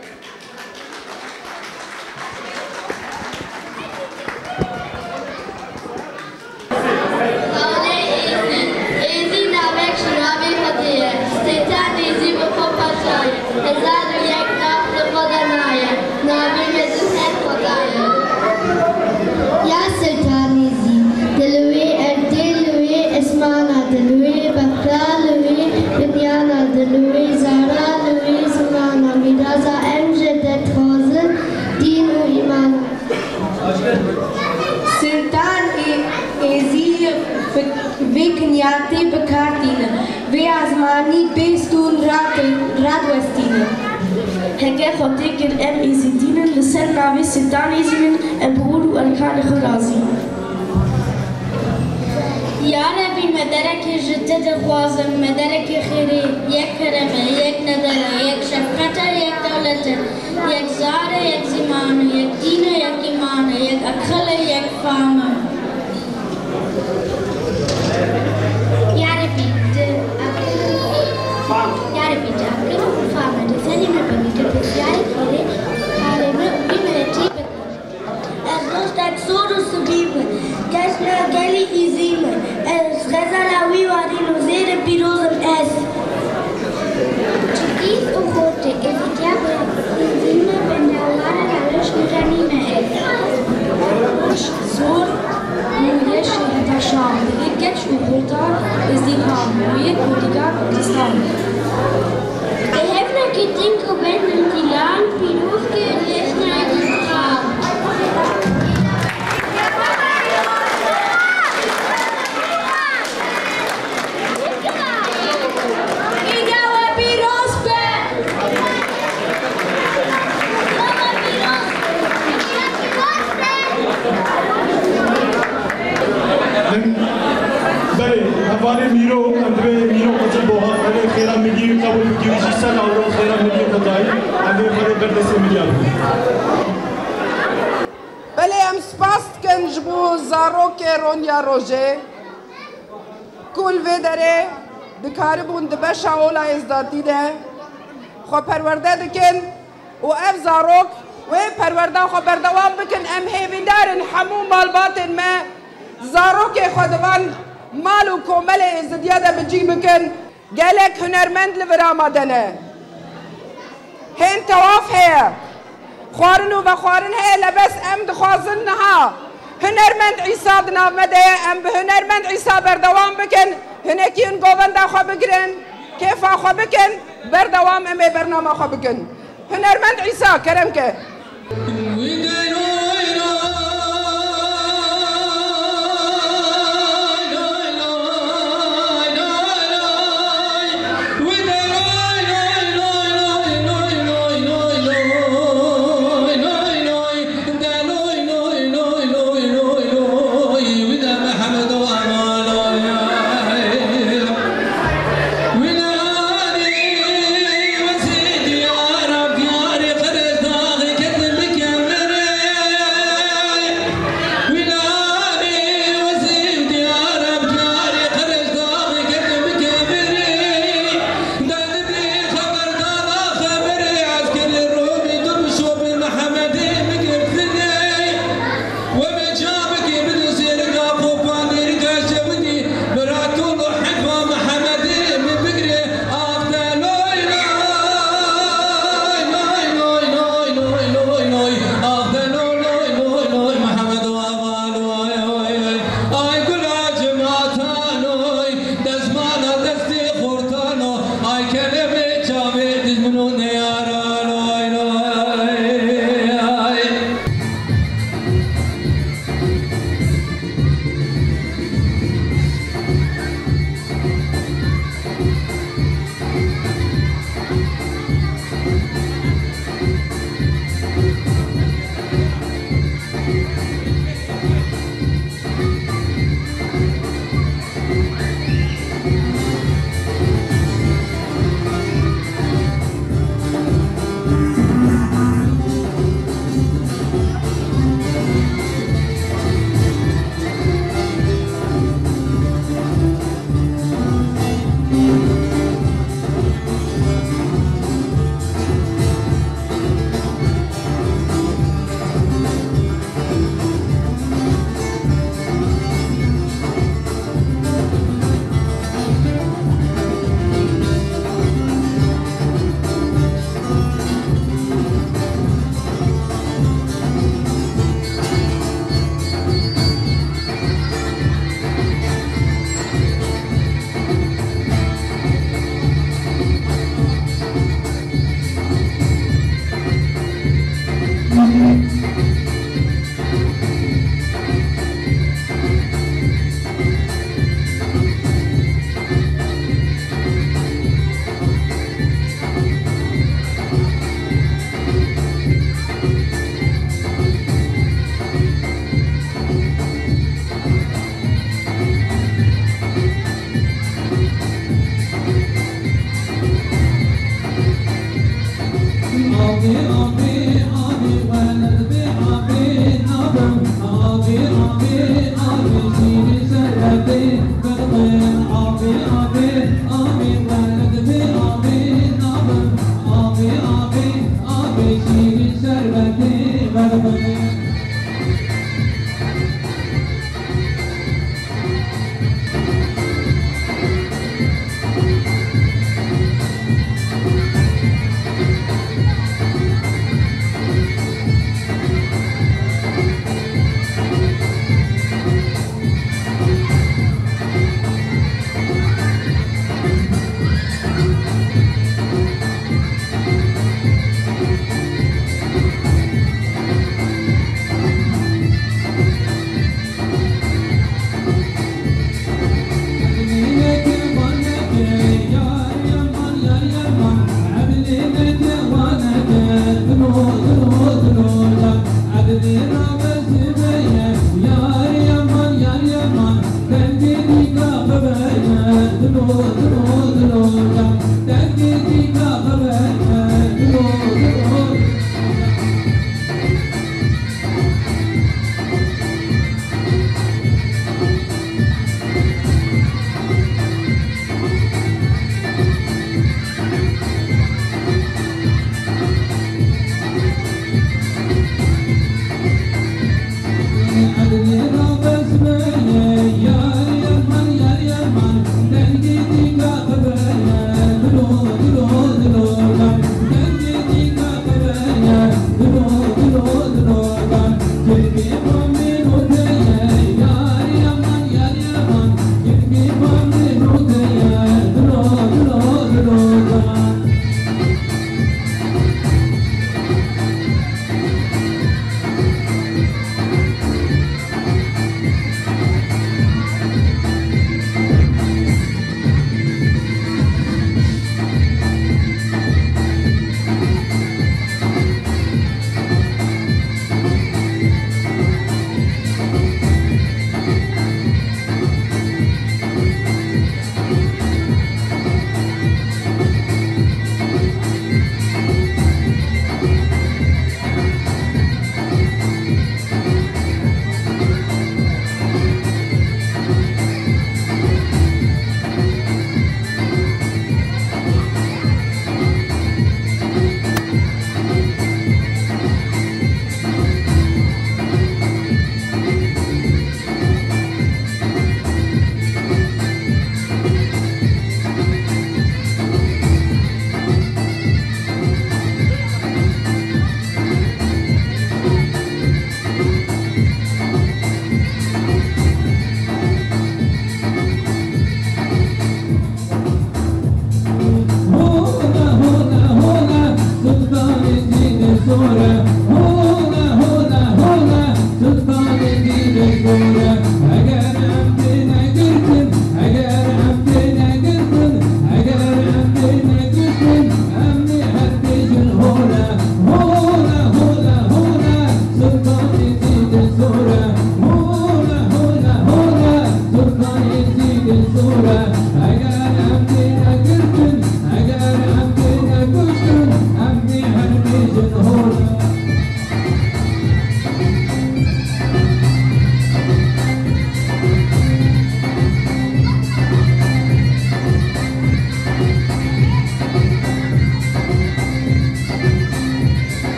[SPEAKER 8] Viknyati bekartine, ve azmani bestun radwestine. Hege khotikir em izidinen, lesen navi sitan izinin, em buru al-kane khurazi.
[SPEAKER 9] Ya Rabbi mederek jiddet khwazim, mederek khiri, yek kereme, yek nadara, yek shafqata, yek dawlata, yek zara, yek zimana, yek dina, yek imana, yek akhala, yek fama. Ya Rabbi, akıl fama, desenime benite pesiare khiri, halime uminati bekar. Es dostak soru subibe, Gashna gali izime, es ghazalawi wadi nuzere pirozem es. Chikis ukhote, es ityabe izime bendalara galish nuranime es. Zor, nuyesh hitasham, geç ukhota, izdiham, uyek udigar Pakistan. Ehevna kitin ko ben tilan piroz ke leshna idisham.
[SPEAKER 7] بله هوای میرو اندوه میرو قصد بوها خیلی خیرا میگی قبول بگیری جیسا نورو خیرا میگی خدای اندوه خیلی بردستی میگیال
[SPEAKER 1] بله ام سپاست کن جبو زاروک رونیا روژه کل و داره دکار بون دبشا اولا ازدادی ده خو پرورده دکن و اف زاروک و پرورده خو بردوام بکن ام هیوی دارن حمو مالباتن ما زاروک خودوان مال و کومل ازدیاده بجی بکن گلک هنرمند لور آمادنه هین تواف هیا خوارن و خوارن هیا لبس ام دخوازن نها هنرمند عیسا دنامده ام به هنرمند عیسا بردوام بکن هنکین گوونده خو بگرن کیفا خو بکن بردوام امی برنامه خو بکن هنرمند عیسا کرم که
[SPEAKER 10] وسيدي يا رب يا رب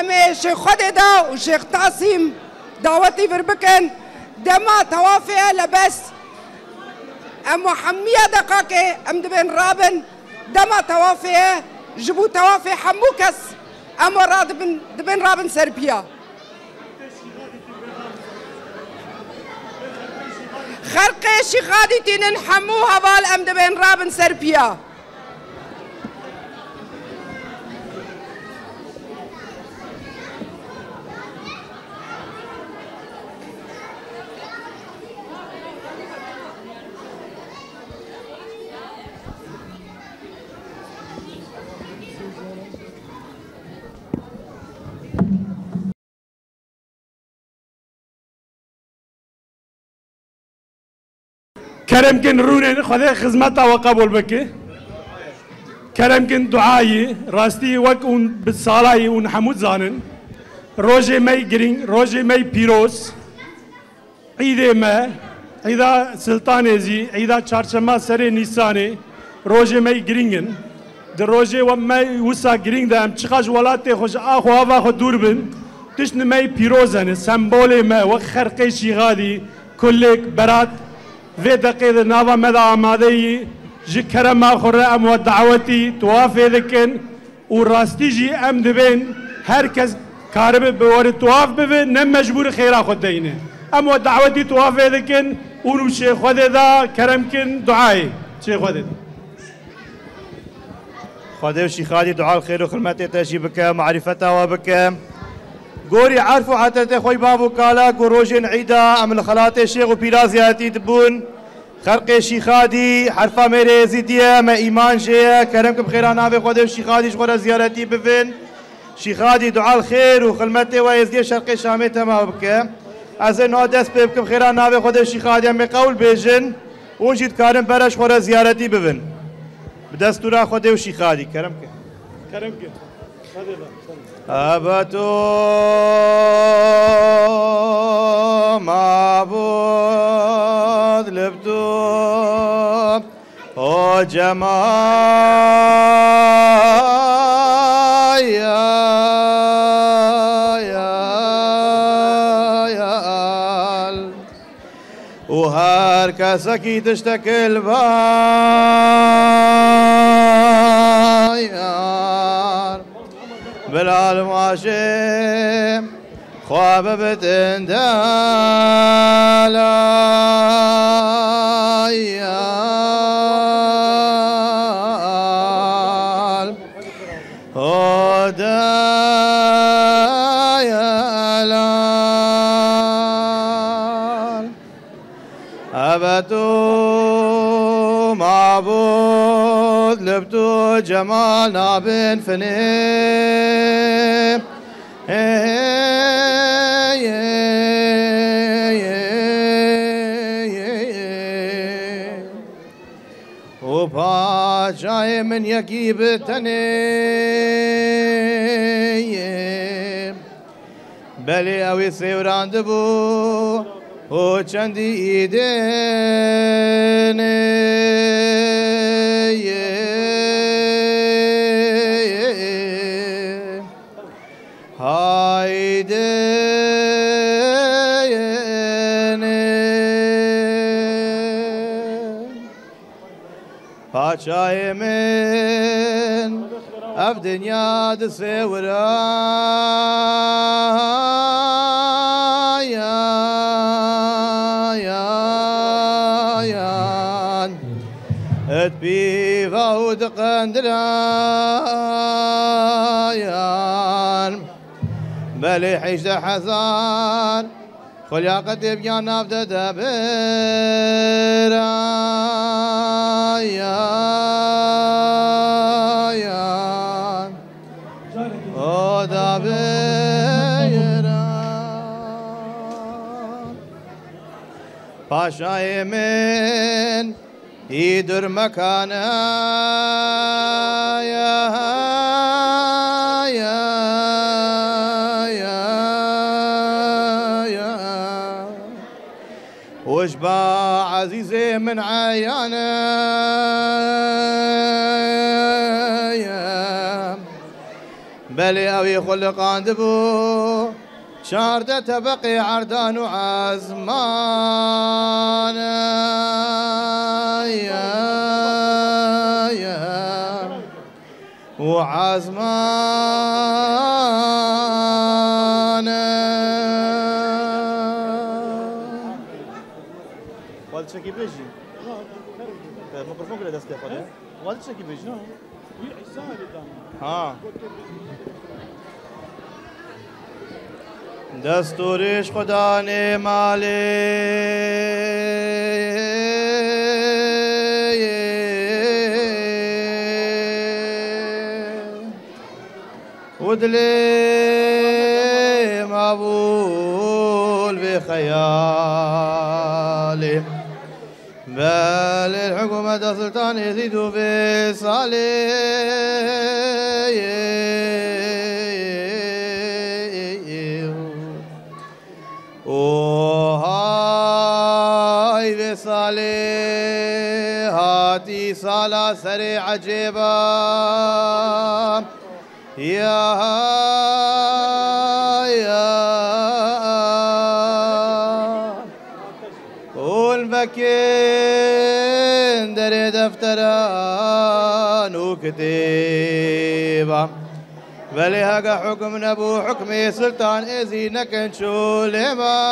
[SPEAKER 1] امي شيخ خديدا وشيخ تاسيم دعوتي بربكن دما توافي لبس ام حمية دقاقي ام دبن رابن دما توافي جبو توافي حموكس ام راد دبن رابن سربيا خرقي شيخادي تنن حموها بال ام دبن رابن سربيا
[SPEAKER 7] كرم كن رونين خذي خدمتها وقبول بك كرم كن دعائي راستي وكون بالصلاة ونحمود زانن روجي ماي جرين روجي ماي بيروس عيدة ما عيدا سلطانة زي عيدا چارشما سري نيساني روجي ماي جرينن در روجي وماي وسا جرين ده ام چخاش ولاتي خوش آخو هوا خو دور بن تشن ماي بيروزن سمبولي ما وخرقي شيغادي كلك برات في دقيقة نافا مدى آمادهی جي كرم آخر ام و دعوتي توافي ذكن و راستي جي ام دبين هر كز كارب بوارد تواف ببين نم مجبور خيرا خود دينه ام و دعوتي توافي ذكن ونو شيخ خود دا كرم كن دعائي شيخ خود دا
[SPEAKER 2] خده وشيخادي دعاء الخير وخدمته تشي بك معرفتها وبك قوري عارفوا حتى تخوي بابو كالا قروجين عيدا ام الخلات الشيخ وبيرازياتي تبون خرق شيخادي حرفا ميري زيدية ما ايمان شيء كرمكم بخير نافي خده وشيخادي شغل زيارتي بفن شيخادي دعاء الخير وخدمته ويزدي شرق شامي تمام بك ازن نادس بكم بخير نافي خده وشيخادي ام قول بيجن ونجد كارم برش خده زيارتي بفن بدستورا خده وشيخادي كرمك أبتو معبود لبتو او جمال وهر كسكي تشتكي البايار بالعالم خواب بتن دلال ودايال أبتو معبود لبتو جمالنا بن فني وباجاي من يجيب تني بلي اوي سيوران دبو و چندی ایدنی پاچای من اف دنیا دسه ورايان اتبي فود قندرايان بلي حيش حزان خليا قد بيان نافذ دبرايان او دبيران باشاي من يدر مكانا واشبع عزيزي من عيانا بلي أوي خلقان دبو شاردة تبقي عردان وعزمان وعزمان والد شكي بيجي الميكروفون كله دست كفر والد شكي بيجي ها دستورش خدا نمالی ودلي مابول بخيالي بل الحكومة سلطان يزيد بصالي وهاي بصالحاتي صلاة سريع عجيبة يا والمكين دري دفتران وكتيبة بلي هاقا حكم نبو حكمي سلطان إزي نكن شو لما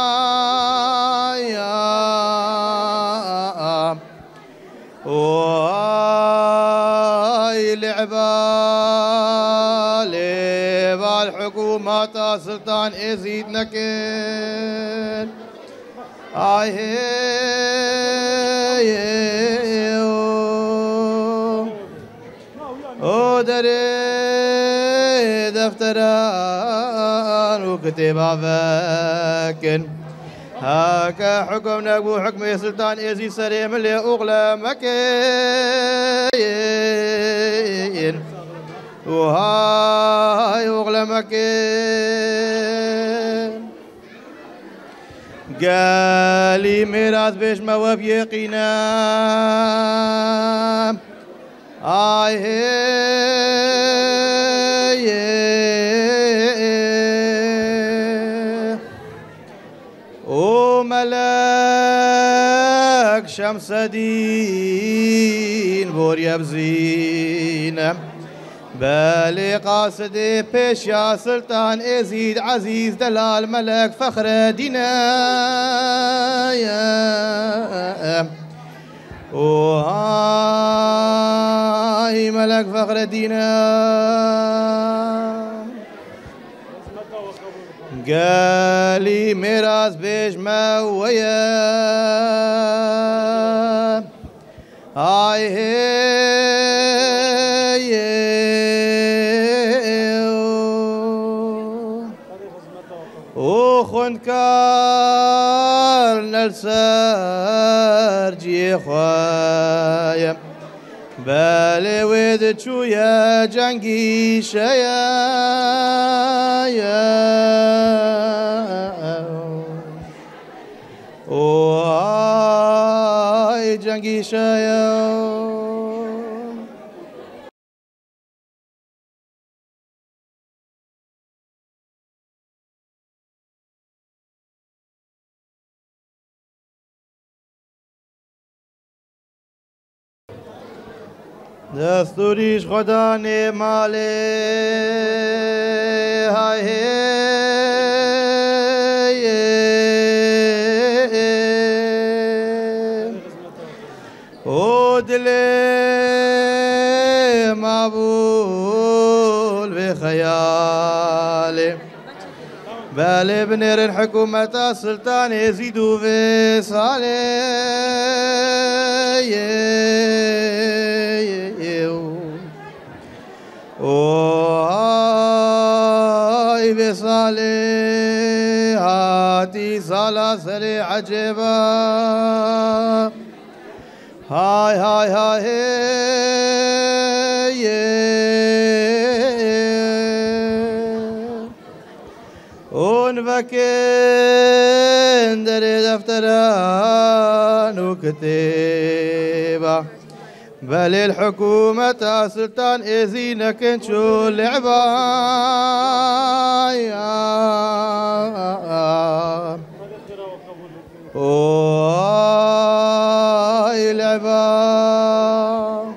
[SPEAKER 2] وهاي لعبة الحكومة سلطان إزي نكن دري دفتران وكتبا فاكن هاكا حكم نبو حكم سلطان إزي سريم اللي أغلى مكين وهاي أغلى مكين قالي ميراث بيش مواب يقينا وملاك شمس دين بوريا بزينة بالي قاصدي بيش يا سلطان ازيد عزيز دلال ملك فخر دينا وهاي ملك فخر دينا قالي ميراث بيش مويا وخنكار نلسار جي خوايا بالي ويد شويا جنگي شيا وهاي جنگي شيا دستوریش خدا نماله های او دل مابول بخیاله بله بنر الحكومة السلطان يزيدوا في وهاي بصالحاتي صلاة سري عجبا هاي هاي ونفكين دري دفتران وكتيبة بل الحكومة سلطان إزينا كنشو العباية العبا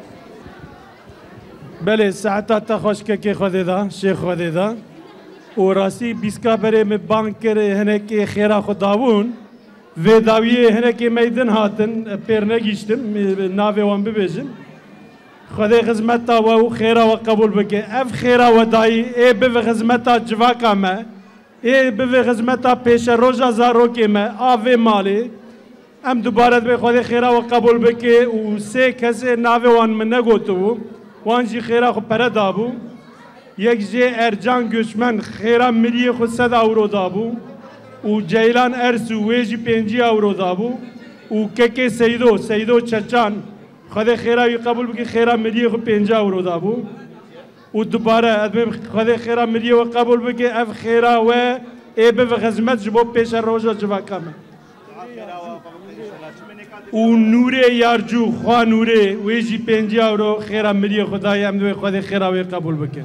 [SPEAKER 7] بله ساعتا تخوش که خوددا شیخ خوددا و راسی بیسکا بره می بانک کرده هنه که خیره خداون و داویه هنه که میدن هاتن پر نگیشتم ناوه وان ببیجن خدا خدمتا و خیره و قبول بکه اف خیره و دایی ای به خدمتا جواکا ما ای به خدمتا پیش روزا زاروکی ما آوه مالی ام دوباره به خدا خیره و قبول بکه و سه کسی ناوه وان من نگوتو وانجی خیره خو پره دابو یک جه ارجان گوشمن خیره ملی خود 100 اورو دابو و جیلان ارسو ویجی 5 اورو دابو و که سیدو چچان خدا خیره قبول بکی خیره ملی خود 5 اورو دابو و دوباره ادم خدا خیره ملی و قبول بکی اف خیره و ای به خدمت جبو پیش روزا جواکامه و نوره یارجو خواه نوره ویجی 5 اورو خیره ملی خدای هم دوی خدا خیره قبول بکن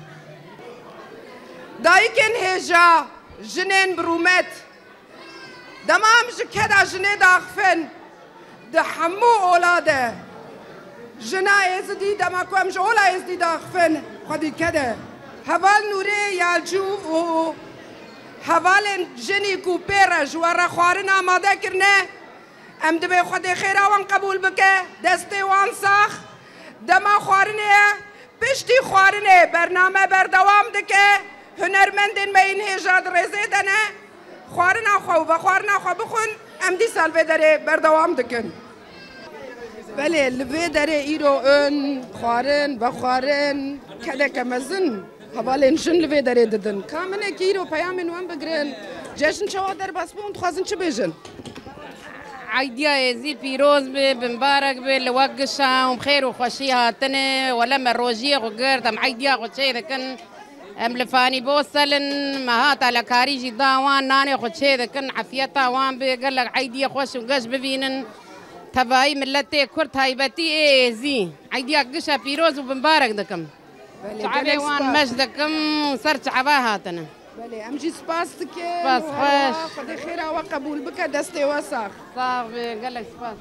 [SPEAKER 1] دایکن هجا جنین برومت دمام جکدا جنه داخفن ده حمو اولاده جنا ازدی دما کوم جولا ازدی داخفن خودی کده حوال نوره یالجو و حوال جنی کو پیرج ورا خوارن آماده کرنه ام دبی خودی خیره وان قبول بکه دستی وان ساخ دما خوارنه پشتی خوارنه برنامه بردوام دکه هنرمندین به این هجاد رزه دنه خوارنا خو و خوارنا خو بخون ام دی سالوه داره بردوام دکن بله لوه داره ایرو اون خوارن و خوارن کده کمزن حوالین جن لوه داره ددن کامنه که ایرو پیامین وان بگرن جشن شوا در بس بون تخوازن چه بیجن
[SPEAKER 10] عيديا يزي بيروز بمبارك بالوقشة وبخير وخوشي هاتني ولما الروجية وقرت ام عيديا خوشي ذكن ام لفاني بوصلن ما هات على كاريجي داوان ناني خوشي ذكن عفيتا وان بقال لك عيديا خوش وقش ببينن تباي ملتي كرت هايبتي ايزي عيديا قشة بيروز وبمبارك ذكم تعالي وان مش ذكم وصرت عباها هاتنا
[SPEAKER 1] بله امجي سپاس که
[SPEAKER 10] سپاس خوش
[SPEAKER 1] خدا خیره و قبول بکه دسته وساخ
[SPEAKER 10] صاحب قال لك سپاس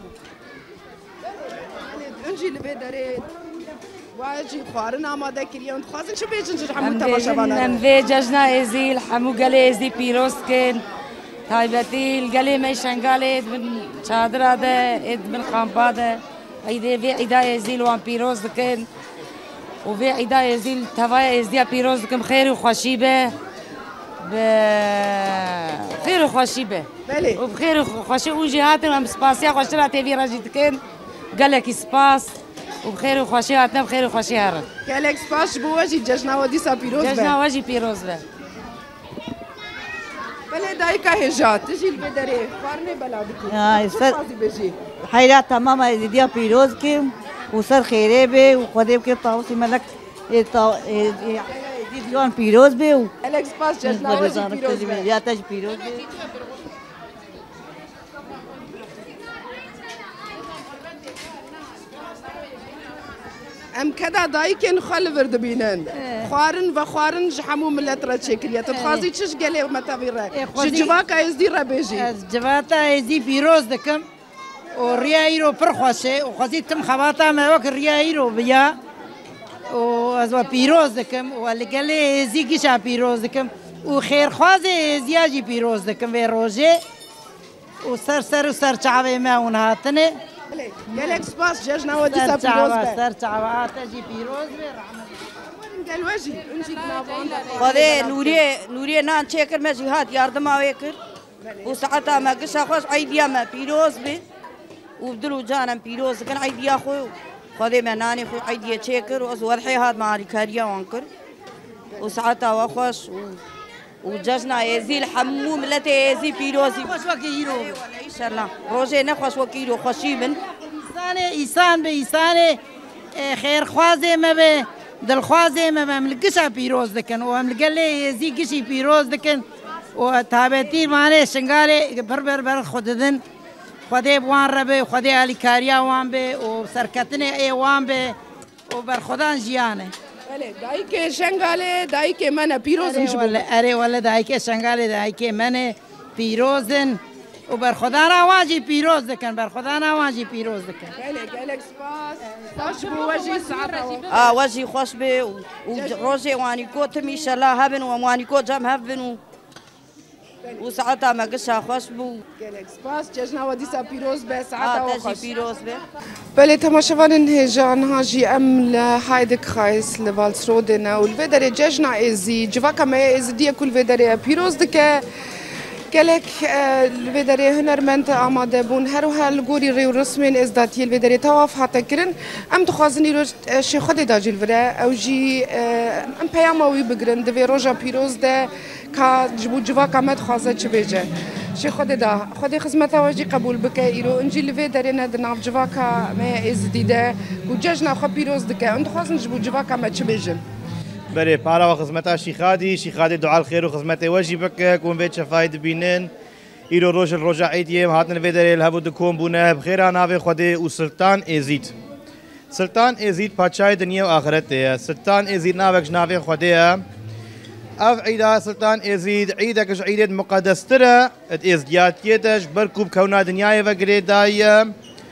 [SPEAKER 1] انجي لبي داري واجي خوارن آماده کریان خوازن چه بیجن چه حمو تماشا بانه
[SPEAKER 11] ام في ججنا ازيل حمو قالي ازي بيروسكن تايبتي القالي ميشان قالي من شادر هذا اد من خامباده عيدي في عيدا ازيل وان بيروسكن وفي عيدا ازيل تواي ازيا بيروسكن خير وخشيبه بخير وخوشي به
[SPEAKER 1] بله
[SPEAKER 11] وبخير وخوشي وجهاتنا سباسيا خوشنا تيفي راجيتكن قال لك سباس وبخير وخوشي هاتنا بخير وخوشي هرب
[SPEAKER 1] قال لك سباس بواجي ججنا وديسا بيروز به
[SPEAKER 11] ججنا واجي بيروز به
[SPEAKER 1] بله دايكا هجات تجي البدري فارني بلادك
[SPEAKER 12] حيرات تماما ديا بيروز كم وصار خيري به وخديب كي طاوسي ملك دیوان پیروز بیو.
[SPEAKER 1] الکس پاس جشنواره پیروز بیو.
[SPEAKER 12] یا تاج پیروز بیو.
[SPEAKER 1] ام كذا دايكن خل ورد بينن خوارن و خوارن جحمو ملت را شكليات تخازي تشش قالي متى بيرا جواكا يزدي ربيجي
[SPEAKER 12] جواتا يزدي بيروز دكم وريايرو برخوشه وخازي تم خواتا ما وك ريايرو بيا وازوا بيروز دكم والقالي زيكي شا بيروز دكم وخير خوازي زياجي بيروز دكم في روجي وسر شعبي ما ونهاتني
[SPEAKER 1] قالك سباس جاجنا ودي سا بيروز
[SPEAKER 12] سر شعبات تجي بيروز
[SPEAKER 1] قال واجي انجي
[SPEAKER 12] خذي نوري نان شكر ما جهات يردم اويكر وساعتها ما قشا خوش عيديا ما بيروز بي وبدلو جانا بيروز كان عيديا خو خذي ما ناني خو عيديا شكر وضحي هاد مع ريكاريا وانكر وساعتها وخوش وجاجنا يزيل حمو ملتي يزي بيروزي خوش وكيرو ان شاء الله روجي نخوش وكيرو خوشي من إنسان بإنسان خير خوازي ما به دل خوازي ما ملقشا بيروز دكن وملقلي يزي قشي بيروز دكن وتابتي ماني شنغالي بر خددن
[SPEAKER 13] خدای وان ربه خدای علی کاریا وان به و سرکتن ای وان به و بر خدان جیانه
[SPEAKER 1] بله دایی که شنگاله دایی که من پیروزن
[SPEAKER 13] جبو اره ولی دایی که شنگاله دایی که من پیروزن و بر خدا نواجی پیروز دکن بر خدا نواجی پیروز دکن
[SPEAKER 1] بله گلک سپاس خوش بو وجی ساعت
[SPEAKER 12] وجی خوش به و روزی وانی کو تمیش الله هبن و وانی کو جم هبن و ساعتا ما قشا خوش بو
[SPEAKER 1] گلک سپاس جشن ودیسا پیروز به ساعتا و خوش
[SPEAKER 12] پیروز به
[SPEAKER 1] بله تماشاوان هجان هاجی ام لهایدک خایس لوالسرودنا والفدر جشن ازی جواکا ما ازدی کل فدر پیروز دکه گلک الفدر هنرمند آماده بون هر و هر گوری ریو رسمین ازداتی الفدر تواف حتی کرن ام تخوازنی رو شی خود داجی الفره او جی ام پیاموی بگرن دوی روژا پیروز ده که جبو جواکا مد خوازه چه بیجه شی خود دا خود خدمت واجی قبول بکه ایرو انجی الفدر ندناف جواکا ما ازدیده و جشن خو پیروز دکه ام تخوازن جبو جواکا مد چه بیجن
[SPEAKER 2] بله پارا و خدمت شیخادی دعا الخير و خدمت واجبك كون بيت شفايد بينن إيرو روج عيديم هاتن فيدري الهبو دكون بونه بخير ناوي خدي وسلطان ازيد سلطان ازيد بادشاي دنيا وآخرته سلطان ازيد ناويك ناوي خديها اف عيدا سلطان ازيد عيدك عيد مقدس ترى ازدياتيتش بركوب كونا دنيا وغري دايا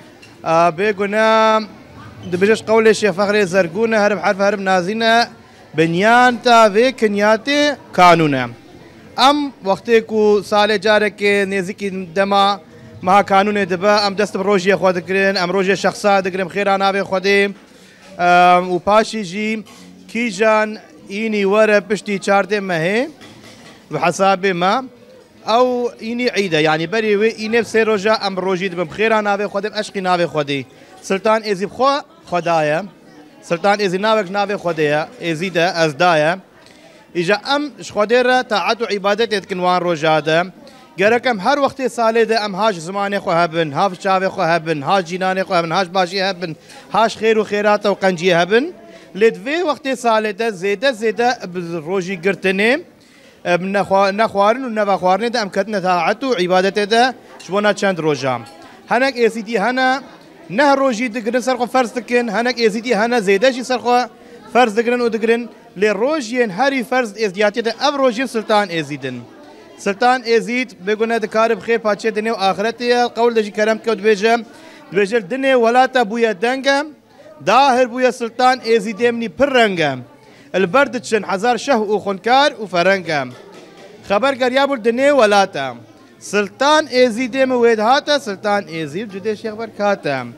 [SPEAKER 2] بيقنا دبجش قول الشيخ فخري زرقونا هرب حرف هرب نازينا بنیان تا وی کنیاتی قانونه ام وقتی کو سال جاره که نزدیکی دما ما قانون دبا ام دست بروجی خود کرن ام روجی شخصا دگرم خیرانه به خودی و پاشی جی کی جان اینی ور پشتی چارده مه و حساب ما او اینی عیده یعنی بری وی اینی سه روجا ام روجی دبم خیرانه به خودم اشقی ناوی خودی سلطان ازیب خدایا سلطان ازی ناوک ناوی خودیا ازیده از دایا ایجا ام شخودیر طاعت و عبادت کنوان روجاده گرکم هر وقت ساله ده ام هاش زمان خو هبن هاش چاوی خو هبن هاش جینان خو هبن هاش باشی هبن هاش خیر و خیرات و قنجی هبن لدوی وقت ساله ده زیده روجی گرتنه نخوارن و نبخوارن ده ام کتن طاعت و عبادت ده شبونا چند روجام هنک ایسیدی هنه نه روجي دقرن سرقو فرز دكن هناك ازيدي هنا زيداشي سرقو فرز دقرن ودقرن لروجين هاري فرز ازدياتي ده اب روجين سلطان ازيدن سلطان ازيد بيقولنا دكار بخير باتشي دنيا واخرتي القول دجي كرمت كود بيجل دنيا ولا تبويا دنگم داهر بويا سلطان ازيد مني برنگم البرد تشن حزار شه وخنكار وفرنگم خبر قريابو دنيا ولا تام سلطان ازيد مويد هاتا سلطان ازيد جدي شيخ بركاته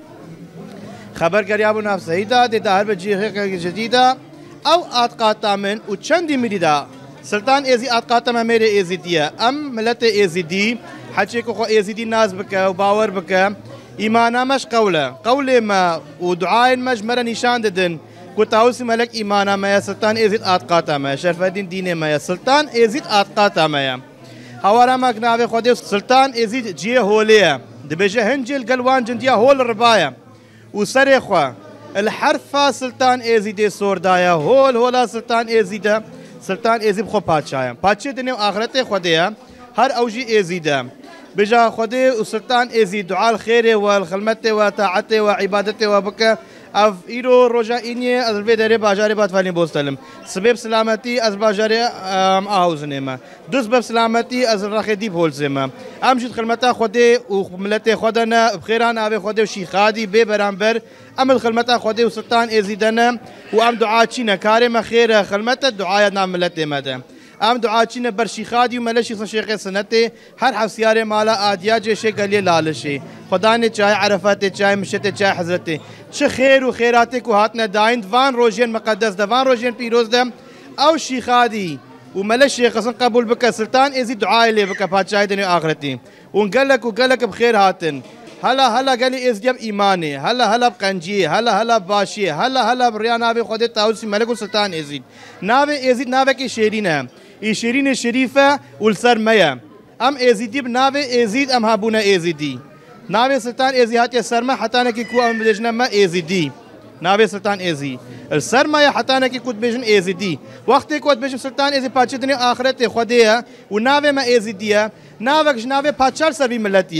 [SPEAKER 2] خبر قريابو ناف سيدا دي داهر بجي جديده او اتقاتا من وچندي مريدا سلطان ازي اتقاتا ما ميري ازيديه ام ملت ازيدي حكيكو خو ازيدي ناس بك وباور بك ايمانا مش قوله ما ودعاء مجمره نشان ددن كوتاوسي ملك ايمانا ما سلطان ازيد اتقاتا ما شرف الدين دينه ما سلطان ازيد اتقاتا ما هوارا مكناوي خودي سلطان ازيد جي هوليه دبجه هنجل قلوان جنديا هول الربايه وسرخوا الحرفه سلطان ازيد سوردايا هولا سلطان ازيد سلطان ازيد خو بادشاہ بادشاہ دنيا اخرته خوديه هر اوجي ازيد بجا خودي وسلطان ازيد دعاء الخير والخدمه وطاعته وعبادته وبك اف ايرو روجا اني از الفيدري باجاري بات فالين بوستلم سبب سلامتي از باجاري اهوزنما دوس باب سلامتي از الرخدي بولزما امجد خدمتا خودي وملتي خدنا بخيران ابي خودي وشيخادي ببرامبر ام الخدمتا خودي وسلطان ازيدنا وام دعاء تشينا كارم خير خدمتا دعاء نام ملتي مدام ام دعاء تشينا برشي خادي وملشي شيخ سنتي هر حفسياري مالا اديا جيشي قليل لالشي خدا نے چاہے عرفات چاہے مشت چاہے حضرت چه خیر و خیراتك وهاتنا داين دوان روجين مقدس دوان روجين بيروز دم او شيخادي وملشي قسم قبول بك سلطان ازي دعاء لي بك بادشاہ دنيا اخرتي وقال لك بخير هاتن هلا قال لي ازجب ايماني هلا بقنجي هلا باشي هلا بريان ابي خود تاوسي ملك سلطان ازيد ناوي ازيد ناوي كي شيرينه اي شيرين الشريفه والسرميه ام ازيدي بناوي ازيد ام هابونا ازيدي ناوي سلطان ازي هاتي السرمه حتى انا كي كو ام بجنا ما ازيدي ناوي سلطان ازي السرمه حتى انا كي كنت بجن ازيدي وقت كنت بجن سلطان ازي باتشتني اخرتي خديه وناوي ما ازيديه ناوي جناوي باتشار سبي ملتيه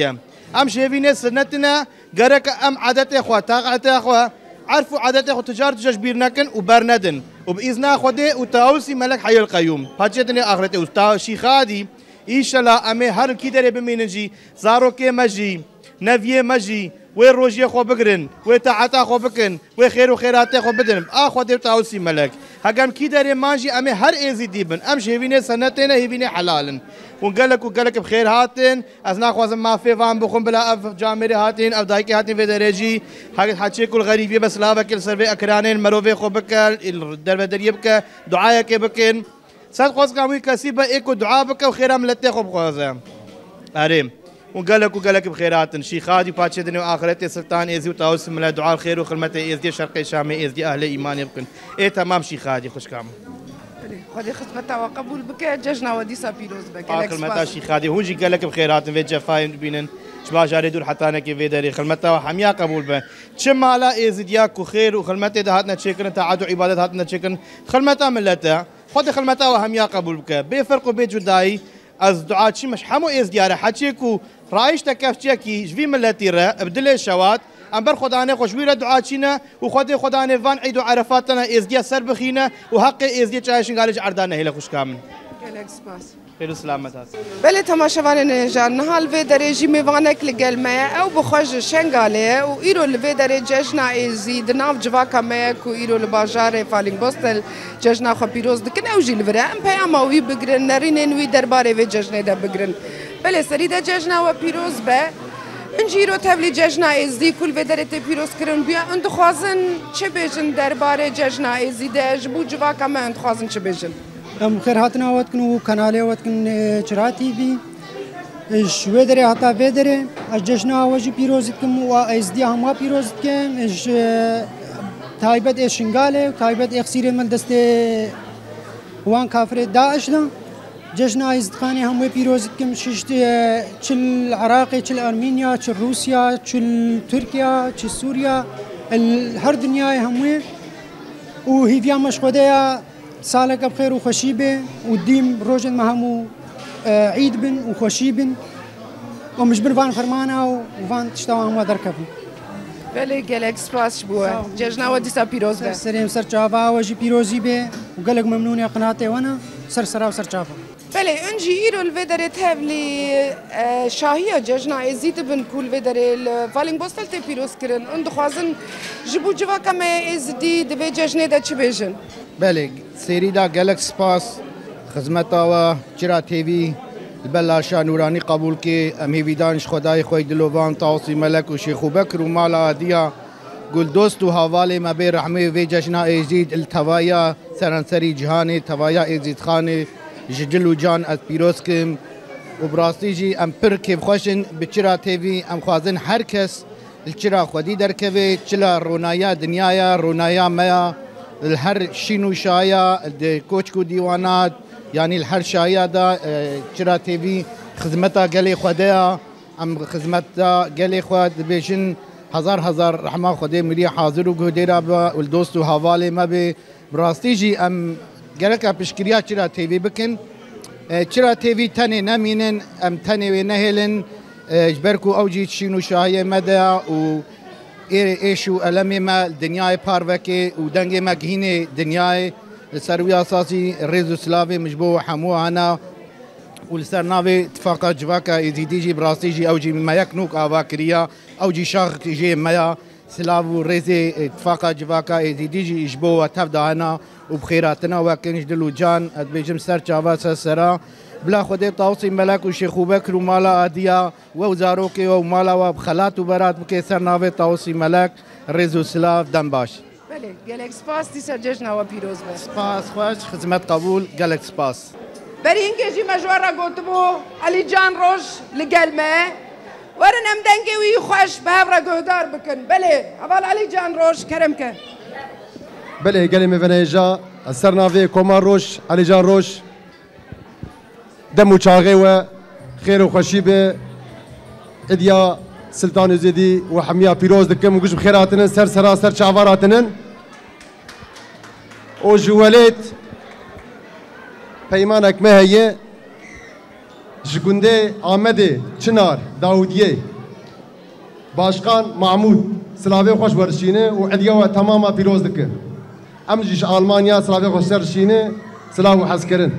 [SPEAKER 2] ام شيفيني سنتنا قرك ام عادت اخوه طاقت اخوه عرفوا عادت اخوه تجارة تجبير نكن وبرندن وباذن اخوه وتاوسي ملك حي القيوم حاجتني اخرتي وشي خادي ان شاء الله امي هر كي دري بمينجي زارو كي مجي نفيه مجي وين روجي خو بقرن وين تعاتا خو بكن وين خير وخيرات خو بدن اخو دي تاوسي ملك هقام كي داري مانجي امي هر ايزي ديبن امشي هيفيني سنتين هيفيني حلالن وقالك بخير هاتن ازنا خوازم ما في فان بخون بلا اف جامري هاتين او دايكي هاتين في درجي حكي كل غريبي بس لا بكل سربي اكرانين مروفي خو بك الدرب دريبك دعايك بكن صاد خوز قامي كسيبه ايكو دعاء بك وخير ملتي خو بخوازم اريم وقالك بخيرات شي خادي باتشدني واخرتي سلطان ايزي وتاوس من دعاء الخير وخدمته ايزي شرقي شامي ايزي اهل ايمان يبكن ايه تمام شي خادي خوش كام
[SPEAKER 1] خدي خدمتها وقبول بك ججنا وديسا بيروز بك
[SPEAKER 2] خدمتها شي خادي هونجي قالك بخيرات في جفاين بينن شبا جاري دور حتى كي في داري خدمتها وحميا قبول به تشم على ايزي دياك وخير وخدمتها دهاتنا تشكرن تعادوا عبادات هاتنا تشكرن خدمتها ملتها خدي خدمتها وحميا قبول بك بفرق وبيت جداي از دعاء شي مش حمو ايز دياره حكيكو رايش تكفتشكي جوي ملتي را بدل الشوات امبر خدانه خوشويره دعاء شينا وخدي خدانه فان عيد عرفاتنا ايز دي سر بخينا وحق ايز دي چايشن قالج عردانه هله خوش كامل خير سلامت هست
[SPEAKER 1] بله تماشاوان جان نهال في درجي ميوانك لقلمه او بخوش شنغاله و ايرو لفي درجه جشنا ايزي دناف جواكا ميك و ايرو لباجار فالين بوستل جشنا خو بيروز دكن او جي لفرا ام بياما وي بگرن نرينن وي درباره في جشنا ده بگرن بله سريده جشنا و بيروز به انجيرو تبلي جشنا ايزي كل في درجه بيروز كرن بيا انت خوازن چه بيجن درباره جشنا ايزي ده جبو جواكا ما انت خوازن چه بيجن
[SPEAKER 14] ام خير هاتنا وقتكن وقناه وقتكن چرا تي في شوي دري هاتا في دري اجشنا وجي بيروزكم وازدي هم بيروزكم اش تايبت اشنغاله وتايبت اخسير من دست وان كافر داعش ده جشنا ازدخاني هم بيروزكم ششت تشل العراق تشل ارمينيا تشل روسيا تشل تركيا تشل سوريا هر دنيا هم وهي فيها مشغوده سالك بخير وخشي به وديم روجن مهمو عيد بن وخشي بن ومش بنفان فرمانه وفان تشتاوا هم دركبن
[SPEAKER 1] بله گلک سپاس بوه جشنا وديسا بيروز به
[SPEAKER 14] سريم سر چافا وجي بيروزي به وقالك ممنون قناتي وانا سر وسر چافا
[SPEAKER 1] بله انجي ايرو الفيدري تهبلي شاهيه جشنا ازيت بن كل فيدري فالين بوستل تي بيروز كرن اند خوازن جبو جوا كما ازدي دبي جشنه ده چبيجن
[SPEAKER 15] بله سيريدا جالكس سپاس خدمتا و چرا تي في البلاشا نوراني قبول كي امي ويدانش خداي خوي دلوان تاوسي ملك وشيخ بكر ومالا ديا قول دوستو حوالي ما بين رحمي في جشنا يزيد التوايا سرنسري جهاني توايا يزيد خاني جدلو جان از بيروسكم وبراستيجي ام پر كيف خوشن بچرا تي في ام خوازن هر كس الچرا خودي دركبه چلا رونايا دنيايا رونايا ميا الهر شينو شايا كوچكو ديوانات يعني الهر شايا دا چرا تي في خدمتا قالي خدايا ام خدمتا قالي خد بيشن هزار رحمه خدي ملي حاضر وقديرا والدوستو حوالي ما بي براستيجي ام قالك بشكريا چرا تي في بكن چرا تي في تاني نمينن ام تاني نهلن جبركو اوجي شينو شايا مدى و ايشو المي ما الدنيا باروكي ودنجي ما كهيني دنيا السروي اساسي ريزو سلافي مجبو حمو انا والسرنافي اتفاقا جواكا يزيديجي براستيجي اوجي ما يكنوك افاكريا اوجي شاخ جي مايا سلافو ريزي اتفاقا جواكا يزيديجي يجبو تفدا انا وبخيراتنا وكنج دلو جان ادبيجم سر جافا سرا بلا خدي طاوسي ملك وشيخ بكر ومالا اديا ووزاروكي ومالا وبخلات وبرات بكسر نافي طاوسي ملك ريزو سلاف دنباش
[SPEAKER 1] بله گلک سپاس دیسا جشنا و پیروز به
[SPEAKER 15] سپاس خوش خدمت قبول گلک سپاس
[SPEAKER 1] بری اینکه جی مجوارا گوتبو علی جان روش لگلمه ورن ام دنگی وی خوش به هفرا گهدار بکن بله اول علی جان روش کرم که
[SPEAKER 16] بله گلمه ونیجا اثر نافی کمان روش علی جان روش دم و چاغه و خیر و خوشی به ادیا سلطان زیدی و حمیا پیروز دکم و گوش بخیراتنن سر چاواراتنن او جوالت پیمانک مهیه جگونده آمده چنار داودیه باشقان محمود سلاوی خوش ورشینه و عدیه و تماما پیروز دکه ام جیش آلمانیا سلاوی خوش سرشینه سلاو حسکرن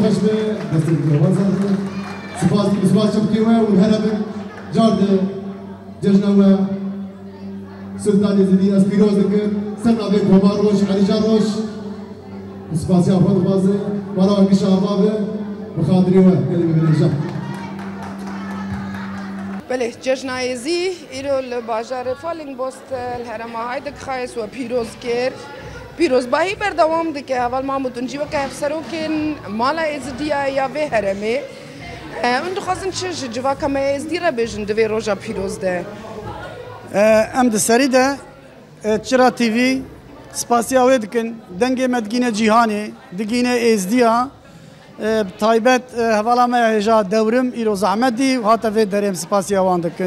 [SPEAKER 16] خوش به دست دیوان زد سپاس چبکی و هرب جارد جشن و سلطان زدی از پیروز دکر سرنا به کمار روش علی جان روش سپاسی آفاد بازه مرا کش آفاده بخاطری و کلمه بنجا
[SPEAKER 1] بله جشن ایزی ایرو لباجار فالینگ بوست الهرم هایدک خایس و پیروز کر پیروز باهی بردوام دکه اول ما متنجی و که افسرو کن مالا ازدیا یا به هرمه اون دخواستن چه جوا کم ازدی را بیشن دوی روزا پیروز ده
[SPEAKER 3] ام د سری ده چرا تیوی سپاسیا وید کن دنگ مدگین جیهانی دگین ازدیا تایبت حوالا ما هجا دورم ایرو زحمت دی و هاتا وید دریم سپاسیا وان دکن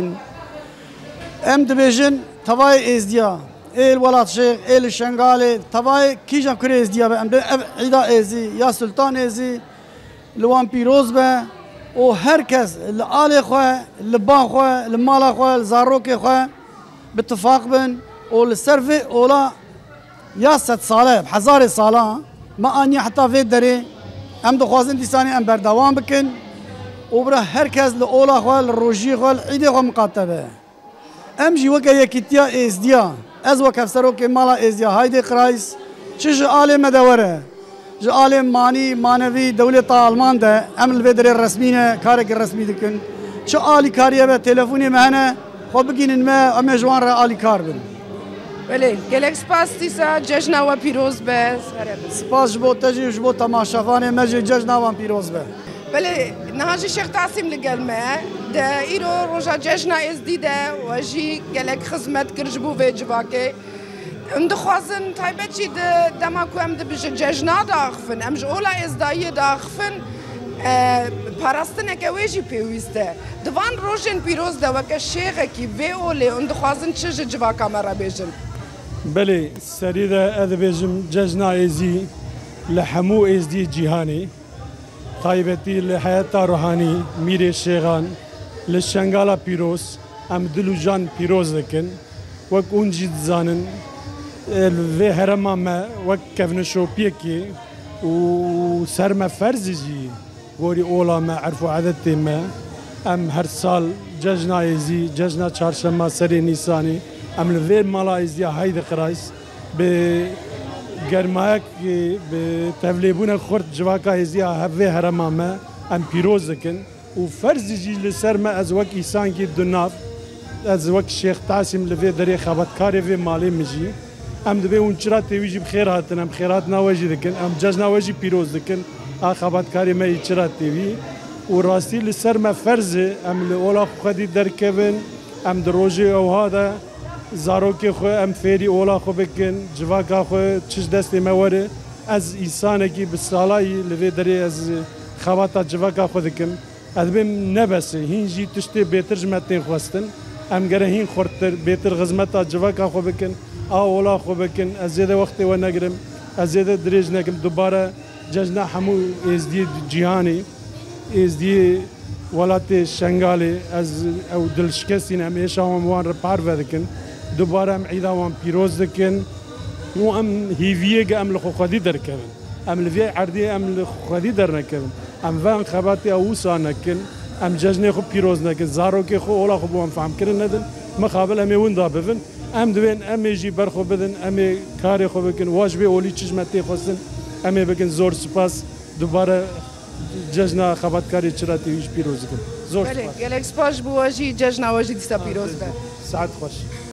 [SPEAKER 3] ام دبیجن توای ازدیا ایل ولات شیخ ایل شنگاله توای کیجا کره ازدیا به ام عیدا ازی یا سلطان ازی لوان پیروز به و هر کس لآل خواه لبان خواه لمالا خواه لزاروک خواه باتفاق بن و لسرف اولا یا 100 ساله بحزار ساله ما آنی حتی فید داره ام دخوازن دیسانی ام بردوام بکن و برا هر کس لأولا خواه لروجی خواه لعیده خواه مقاطبه ام جی وکا یکیتیا ازدیا از وکا افسروک مالا ازدیا هایده قرائس چه آل مدوره جعال مانی مانوی دولت آلمان ده عمل بدر الرسمينه كارك الرسمي دكن شو آلی کاریه به تلفونی مهنه خو بگینن ما اما جوان را آلی کار بن
[SPEAKER 1] بله گلک سپاس دیسا جشن و پیروز به
[SPEAKER 3] سپاس جبو تجی جبو تماشافانه مجی جشن و پیروز به
[SPEAKER 1] بله نهاجی شیخ تعصیم لگل ما ده ایرو روزا جشن از دیده و جی گلک خدمت کرجبو و جواکه ام دخوازن تایبت چی دما کو ام دبیج جشنا داخفن ام جولا ازدایی داخفن پاراستنه که ویجی پیوسته دوان روشن پیروز ده وکه شیخ کی وی اولی ام دخوازن چه جوا کامرا بیجن
[SPEAKER 7] بله سری ده اد بیجم جشنا ازی لحمو ازدی جهانی تایبتی لحیات روحانی میر شیخان لشنگالا پیروز ام دلو جان پیروز دکن وک اون جد زانن في هرما ما وكفنا شوبيكي وسرما فرزجي وري اولا ما عرفوا عدد ما ام هر سال ججنا يزي ججنا چهارشنبه سري نيساني ام الفي مالا يزي هايد قرايس ب گرماك بتفليبونا خرط جواكا يزي هفي هرما ما ام بيروزكن وفرزجي لسرما از وك إنسان كي دناف از وك شيخ تعسيم لفي دري خابت كاري في مالي مجي ام دبي ونشرات تيجي بخير هاتنا بخيرات نواجي دكن ام جاز نواجي بيروز دكن اخابات كاري ما يشرات تيجي وراستي لسر ما فرز ام الاولا خدي دركبن ام دروجي او هذا زاروكي خو ام فيري اولا خو بكن جواكا خو تشش دست موري از انسانكي بالصلاي لفي دري از خابات جواكا خو دكن ادبم نبس هينجي تشتي بترجمتين خواستن ام گره هين خورتر بيتر غزمتا جواكا خو بكن اولا خو بکن از زیاده وقتی و نگرم از زیاده دریج نکم دوباره جشن همو ازدی جهانی ازدی ولات شنگالی از او دلشکستین ام ایشا وان را پار ودکن دوباره ام عیدا وان پیروز دکن و ام هیویه ام لخو خودی در کن ام لوی عردی ام لخو خودی در نکن ام وان خباتی اوسا نکن ام جشن خو پیروز نکن زارو که خو اولا خو بوان فهم کرن ندن مقابل امی وندا بفن ام دوین امی جی برخو بدن امی کاری خو بکن واجبی اولی چشمتی خواستن امی بکن زور سپاس دوباره جشن خباتکاری چرا تیویش پیروز کن زور سپاس
[SPEAKER 1] گلک سپاس بواجی جشن واجی دیسا پیروز به
[SPEAKER 7] ساعت خوش